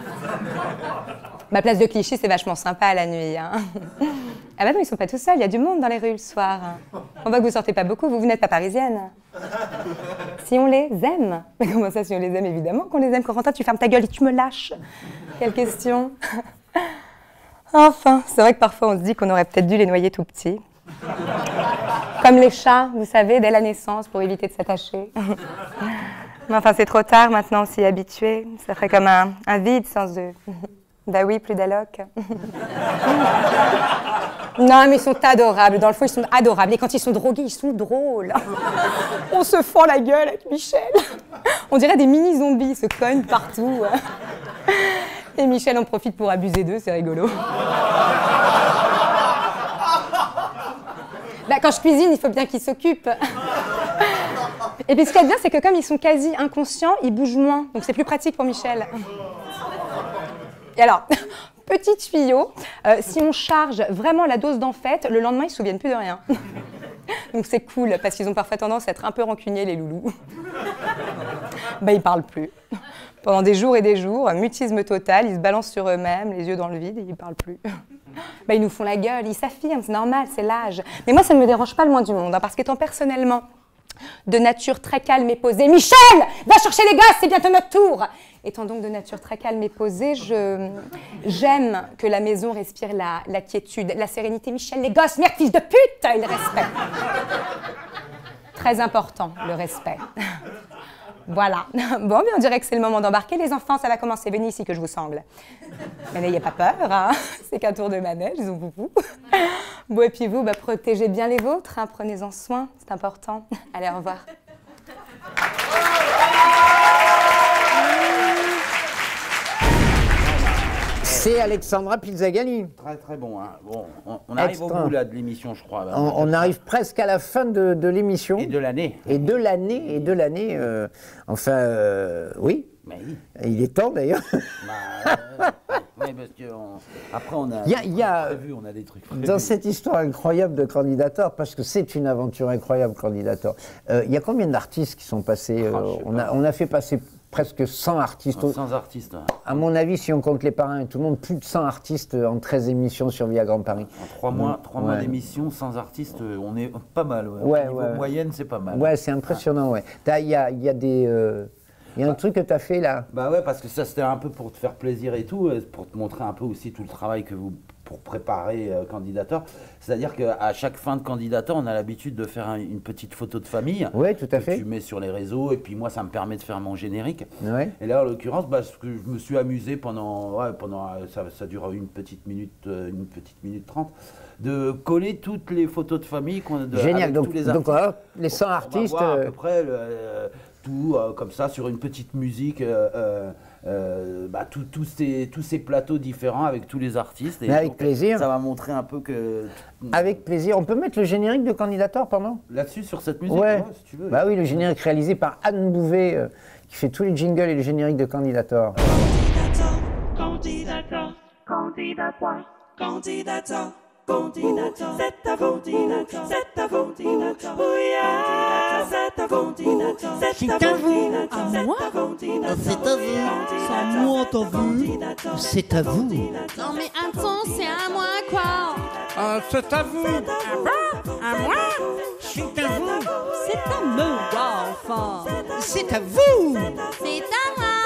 S2: Ma place de Clichy, c'est vachement sympa la nuit. Hein. Ah bah non, ils sont pas tout seuls, il y a du monde dans les rues le soir. On voit que vous sortez pas beaucoup, vous, vous n'êtes pas parisienne. Si on les aime. Mais comment ça, si on les aime? Évidemment qu'on les aime. Corentin, tu fermes ta gueule et tu me lâches. Quelle question. Enfin, c'est vrai que parfois on se dit qu'on aurait peut-être dû les noyer tout petits. Comme les chats, vous savez, dès la naissance, pour éviter de s'attacher. Mais enfin, c'est trop tard maintenant, on s'y est habitué. Ça ferait comme un, un vide sans eux. Bah oui, plus d'alloc. Non, mais ils sont adorables. Dans le fond, ils sont adorables. Et quand ils sont drogués, ils sont drôles. On se fend la gueule avec Michel. On dirait des mini-zombies, ils se cognent partout. Et Michel en profite pour abuser d'eux, c'est rigolo. Bah, quand je cuisine, il faut bien qu'ils s'occupent. Et puis ce qu'il y a de bien, c'est que comme ils sont quasi inconscients, ils bougent moins. Donc c'est plus pratique pour Michel. Et alors, petit tuyau, euh, si on charge vraiment la dose d'en fait, le lendemain, ils ne se souviennent plus de rien. Donc c'est cool, parce qu'ils ont parfois tendance à être un peu rancuniers, les loulous. Bah, ils ne parlent plus. Pendant des jours et des jours, mutisme total, ils se balancent sur eux-mêmes, les yeux dans le vide, et ils ne parlent plus. Bah, ils nous font la gueule, ils s'affirment, c'est normal, c'est l'âge. Mais moi, ça ne me dérange pas le moins du monde, hein, parce qu'étant personnellement de nature très calme et posée, Michel, va chercher les gosses, c'est bientôt notre tour. Étant donc de nature très calme et posée, je, j'aime que la maison respire la, la quiétude, la sérénité. Michel, les gosses, merde, fils de pute, et le respect. Très important, le respect. Voilà. Bon, mais on dirait que c'est le moment d'embarquer. Les enfants, ça va commencer. Venez ici que je vous sangle. Mais n'ayez pas peur, hein. C'est qu'un tour de manège, ils ont beaucoup. Bon, et puis vous, bah, protégez bien les vôtres, hein. Prenez-en soin, c'est important. Allez, au revoir.
S5: C'est Alexandra Pizzagalli.
S6: Très très bon. Hein. Bon, on, on arrive
S5: Extra.
S6: au bout là, de l'émission, je crois.
S5: On, on arrive presque à la fin de, de l'émission. Et
S6: de l'année.
S5: Et de l'année, et de l'année. Euh, enfin, euh, oui.
S6: Mais oui.
S5: Il est temps d'ailleurs.
S6: Bah, euh, oui, parce que on- après on a,
S5: Il y a- il y a-
S6: prévu, on a des trucs prévus.
S5: Dans cette histoire incroyable de Candidator, parce que c'est une aventure incroyable, Candidator, euh, il y a combien d'artistes qui sont passés euh,
S6: Ah, je sais
S5: on, a, on a fait passer presque cent artistes.
S6: cent artistes. Ouais.
S5: À mon avis, si on compte les parrains et tout le monde, plus de cent artistes en treize émissions sur Via Grand Paris.
S6: En trois mois,
S5: Donc,
S6: trois mois
S5: ouais.
S6: d'émission, sans artistes, euh, on est pas mal. Ouais.
S5: Ouais,
S6: Au niveau
S5: ouais.
S6: moyenne, c'est pas mal.
S5: Ouais, c'est impressionnant, ouais. T'as- Il y a, il y a des... euh, il y a un truc que tu as fait là.
S6: Bah ouais, parce que ça c'était un peu pour te faire plaisir et tout, euh, pour te montrer un peu aussi tout le travail que vous pour préparer euh, Candidator. C'est-à-dire qu'à chaque fin de Candidator, on a l'habitude de faire un- une petite photo de famille.
S5: Oui, tout à
S6: que
S5: fait.
S6: Tu mets sur les réseaux et puis moi ça me permet de faire mon générique.
S5: Ouais.
S6: Et là en l'occurrence, bah, ce que je me suis amusé pendant, ouais, pendant euh, ça, ça dure une petite minute, euh, une petite minute trente, de coller toutes les photos de famille qu'on a. de-
S5: Génial,
S6: avec
S5: donc,
S6: tous les
S5: donc
S6: artistes.
S5: voilà, les cent
S6: On va
S5: artistes...
S6: voir à
S5: euh,
S6: peu près le, euh, tout euh, comme ça sur une petite musique, euh, euh, euh, bah, tout- tous ces, tous ces plateaux différents avec tous les artistes.
S5: Mais avec plaisir.
S6: Ça va montrer un peu que.
S5: Avec plaisir. On peut mettre le générique de Candidator pendant
S6: Là-dessus, sur cette musique,
S5: Ouais.
S6: ouais, si tu veux.
S5: Bah oui, le générique réalisé par Anne Bouvet, euh, qui fait tous les jingles et les génériques de Candidator.
S3: Candidator, candidatoire, candidator, candidator, c'est à vous, c'est à vous, oh yeah, c'est à vous, c'est à vous,
S7: à moi, c'est à vous, c'est à moi, t'as vu, c'est à vous.
S9: Non mais attends, c'est à moi quoi.
S7: Ah, c'est à vous.
S9: À moi.
S7: C'est à vous.
S9: C'est à me, enfin.
S7: C'est à vous.
S9: C'est à moi.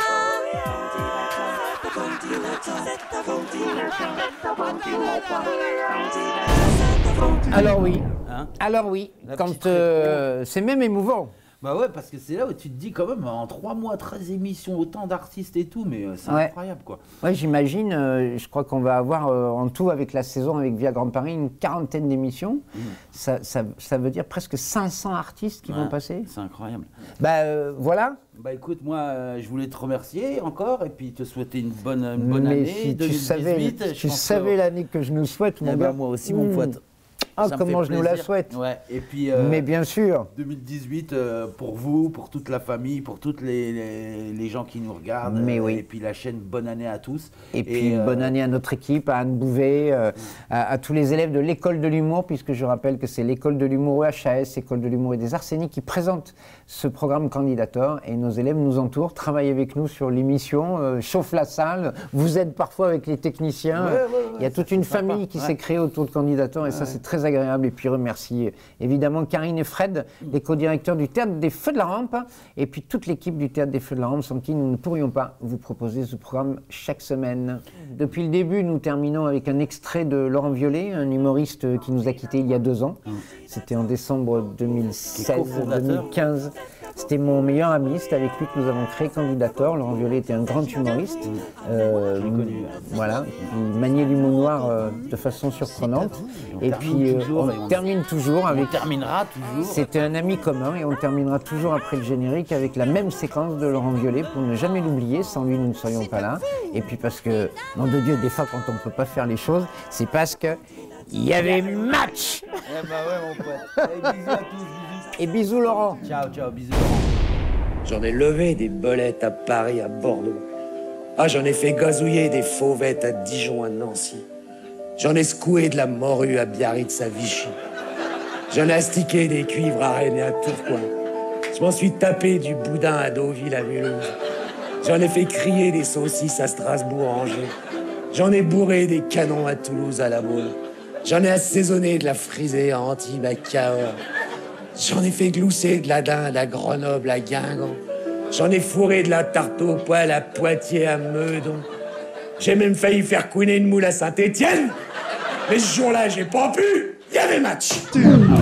S5: Alors oui,
S6: Hein
S5: alors oui,
S6: La
S5: quand
S6: petite
S5: euh, c'est même émouvant.
S6: Bah ouais, parce que c'est là où tu te dis quand même, en trois mois, treize émissions, autant d'artistes et tout, mais euh, c'est
S5: Ouais.
S6: incroyable quoi.
S5: Ouais, j'imagine, euh, je crois qu'on va avoir euh, en tout avec la saison, avec Via Grand Paris, une quarantaine d'émissions. Ça, ça, ça veut dire presque cinq cents artistes qui
S6: Ouais,
S5: vont passer.
S6: C'est incroyable.
S5: Bah euh, voilà.
S6: Bah écoute, moi euh, je voulais te remercier encore et puis te souhaiter une bonne, une bonne
S5: Mais
S6: année.
S5: si tu
S6: deux mille
S5: savais,
S6: dix-huit,
S5: si
S6: je
S5: tu
S6: pense
S5: savais
S6: que-
S5: l'année que je nous souhaite, mon
S6: Eh
S5: gars.
S6: ben, moi aussi, mon
S5: Mmh.
S6: pote.
S5: Ah,
S6: Ça me
S5: comment
S6: fait
S5: je nous la
S6: plaisir.
S5: souhaite.
S6: Ouais. Et puis, euh,
S5: Mais bien sûr.
S6: deux mille dix-huit, euh, pour vous, pour toute la famille, pour tous les, les, les gens qui nous regardent.
S5: Mais
S6: euh,
S5: oui.
S6: Et puis la chaîne, bonne année à tous.
S5: Et puis
S6: euh,
S5: bonne année à notre équipe, à Anne Bouvet, euh, à, à tous les élèves de l'école de l'humour, puisque je rappelle que c'est l'école de l'humour E H A S, école de l'humour et des Arséniques, qui présente ce programme Candidator. Et nos élèves nous entourent, travaillent avec nous sur l'émission, euh, chauffent la salle, vous aident parfois avec les techniciens.
S6: Ouais, ouais, ouais,
S5: Il y a toute une famille qui
S6: ouais.
S5: s'est créée autour de Candidator, et ça c'est très agréable. Et puis remercie évidemment Karine et Fred, les co-directeurs du Théâtre des Feux de la Rampe, et puis toute l'équipe du Théâtre des Feux de la Rampe, sans qui nous ne pourrions pas vous proposer ce programme chaque semaine. Depuis le début, nous terminons avec un extrait de Laurent Violet, un humoriste qui nous a quittés il y a deux ans. C'était en décembre deux mille seize, deux mille quinze. C'était mon meilleur ami, c'est avec lui que nous avons créé Candidator. Laurent Violet était un grand humoriste. Euh, voilà, il maniait l'humour noir euh, de façon surprenante. Et puis euh, on termine toujours avec.
S6: On terminera toujours.
S5: C'était un ami commun et on terminera toujours après le générique avec la même séquence de Laurent Violet pour ne jamais l'oublier. Sans lui, nous ne serions pas là. Et puis parce que, nom de Dieu, des fois quand on ne peut pas faire les choses, c'est parce que il y avait match.
S6: Eh bah ouais, mon pote. Eh, bisous à tous, bisous.
S5: Et bisous Laurent.
S6: Ciao, ciao, bisous Laurent.
S24: J'en ai levé des bolettes à Paris, à Bordeaux. Ah, j'en ai fait gazouiller des fauvettes à Dijon, à Nancy. J'en ai secoué de la morue à Biarritz, à Vichy. J'en ai astiqué des cuivres à Rennes et à Tourcoing. Je m'en suis tapé du boudin à Deauville, à Mulhouse. J'en ai fait crier des saucisses à Strasbourg, Angers. J'en ai bourré des canons à Toulouse, à La Baule. J'en ai assaisonné de la frisée à Antibes, à Cahors. J'en ai fait glousser de la dinde à Grenoble, à Guingamp. J'en ai fourré de la tarte au poil à Poitiers, à Meudon. J'ai même failli faire couiner une moule à Saint-Étienne. Mais ce jour-là, j'ai pas pu. Il y avait match.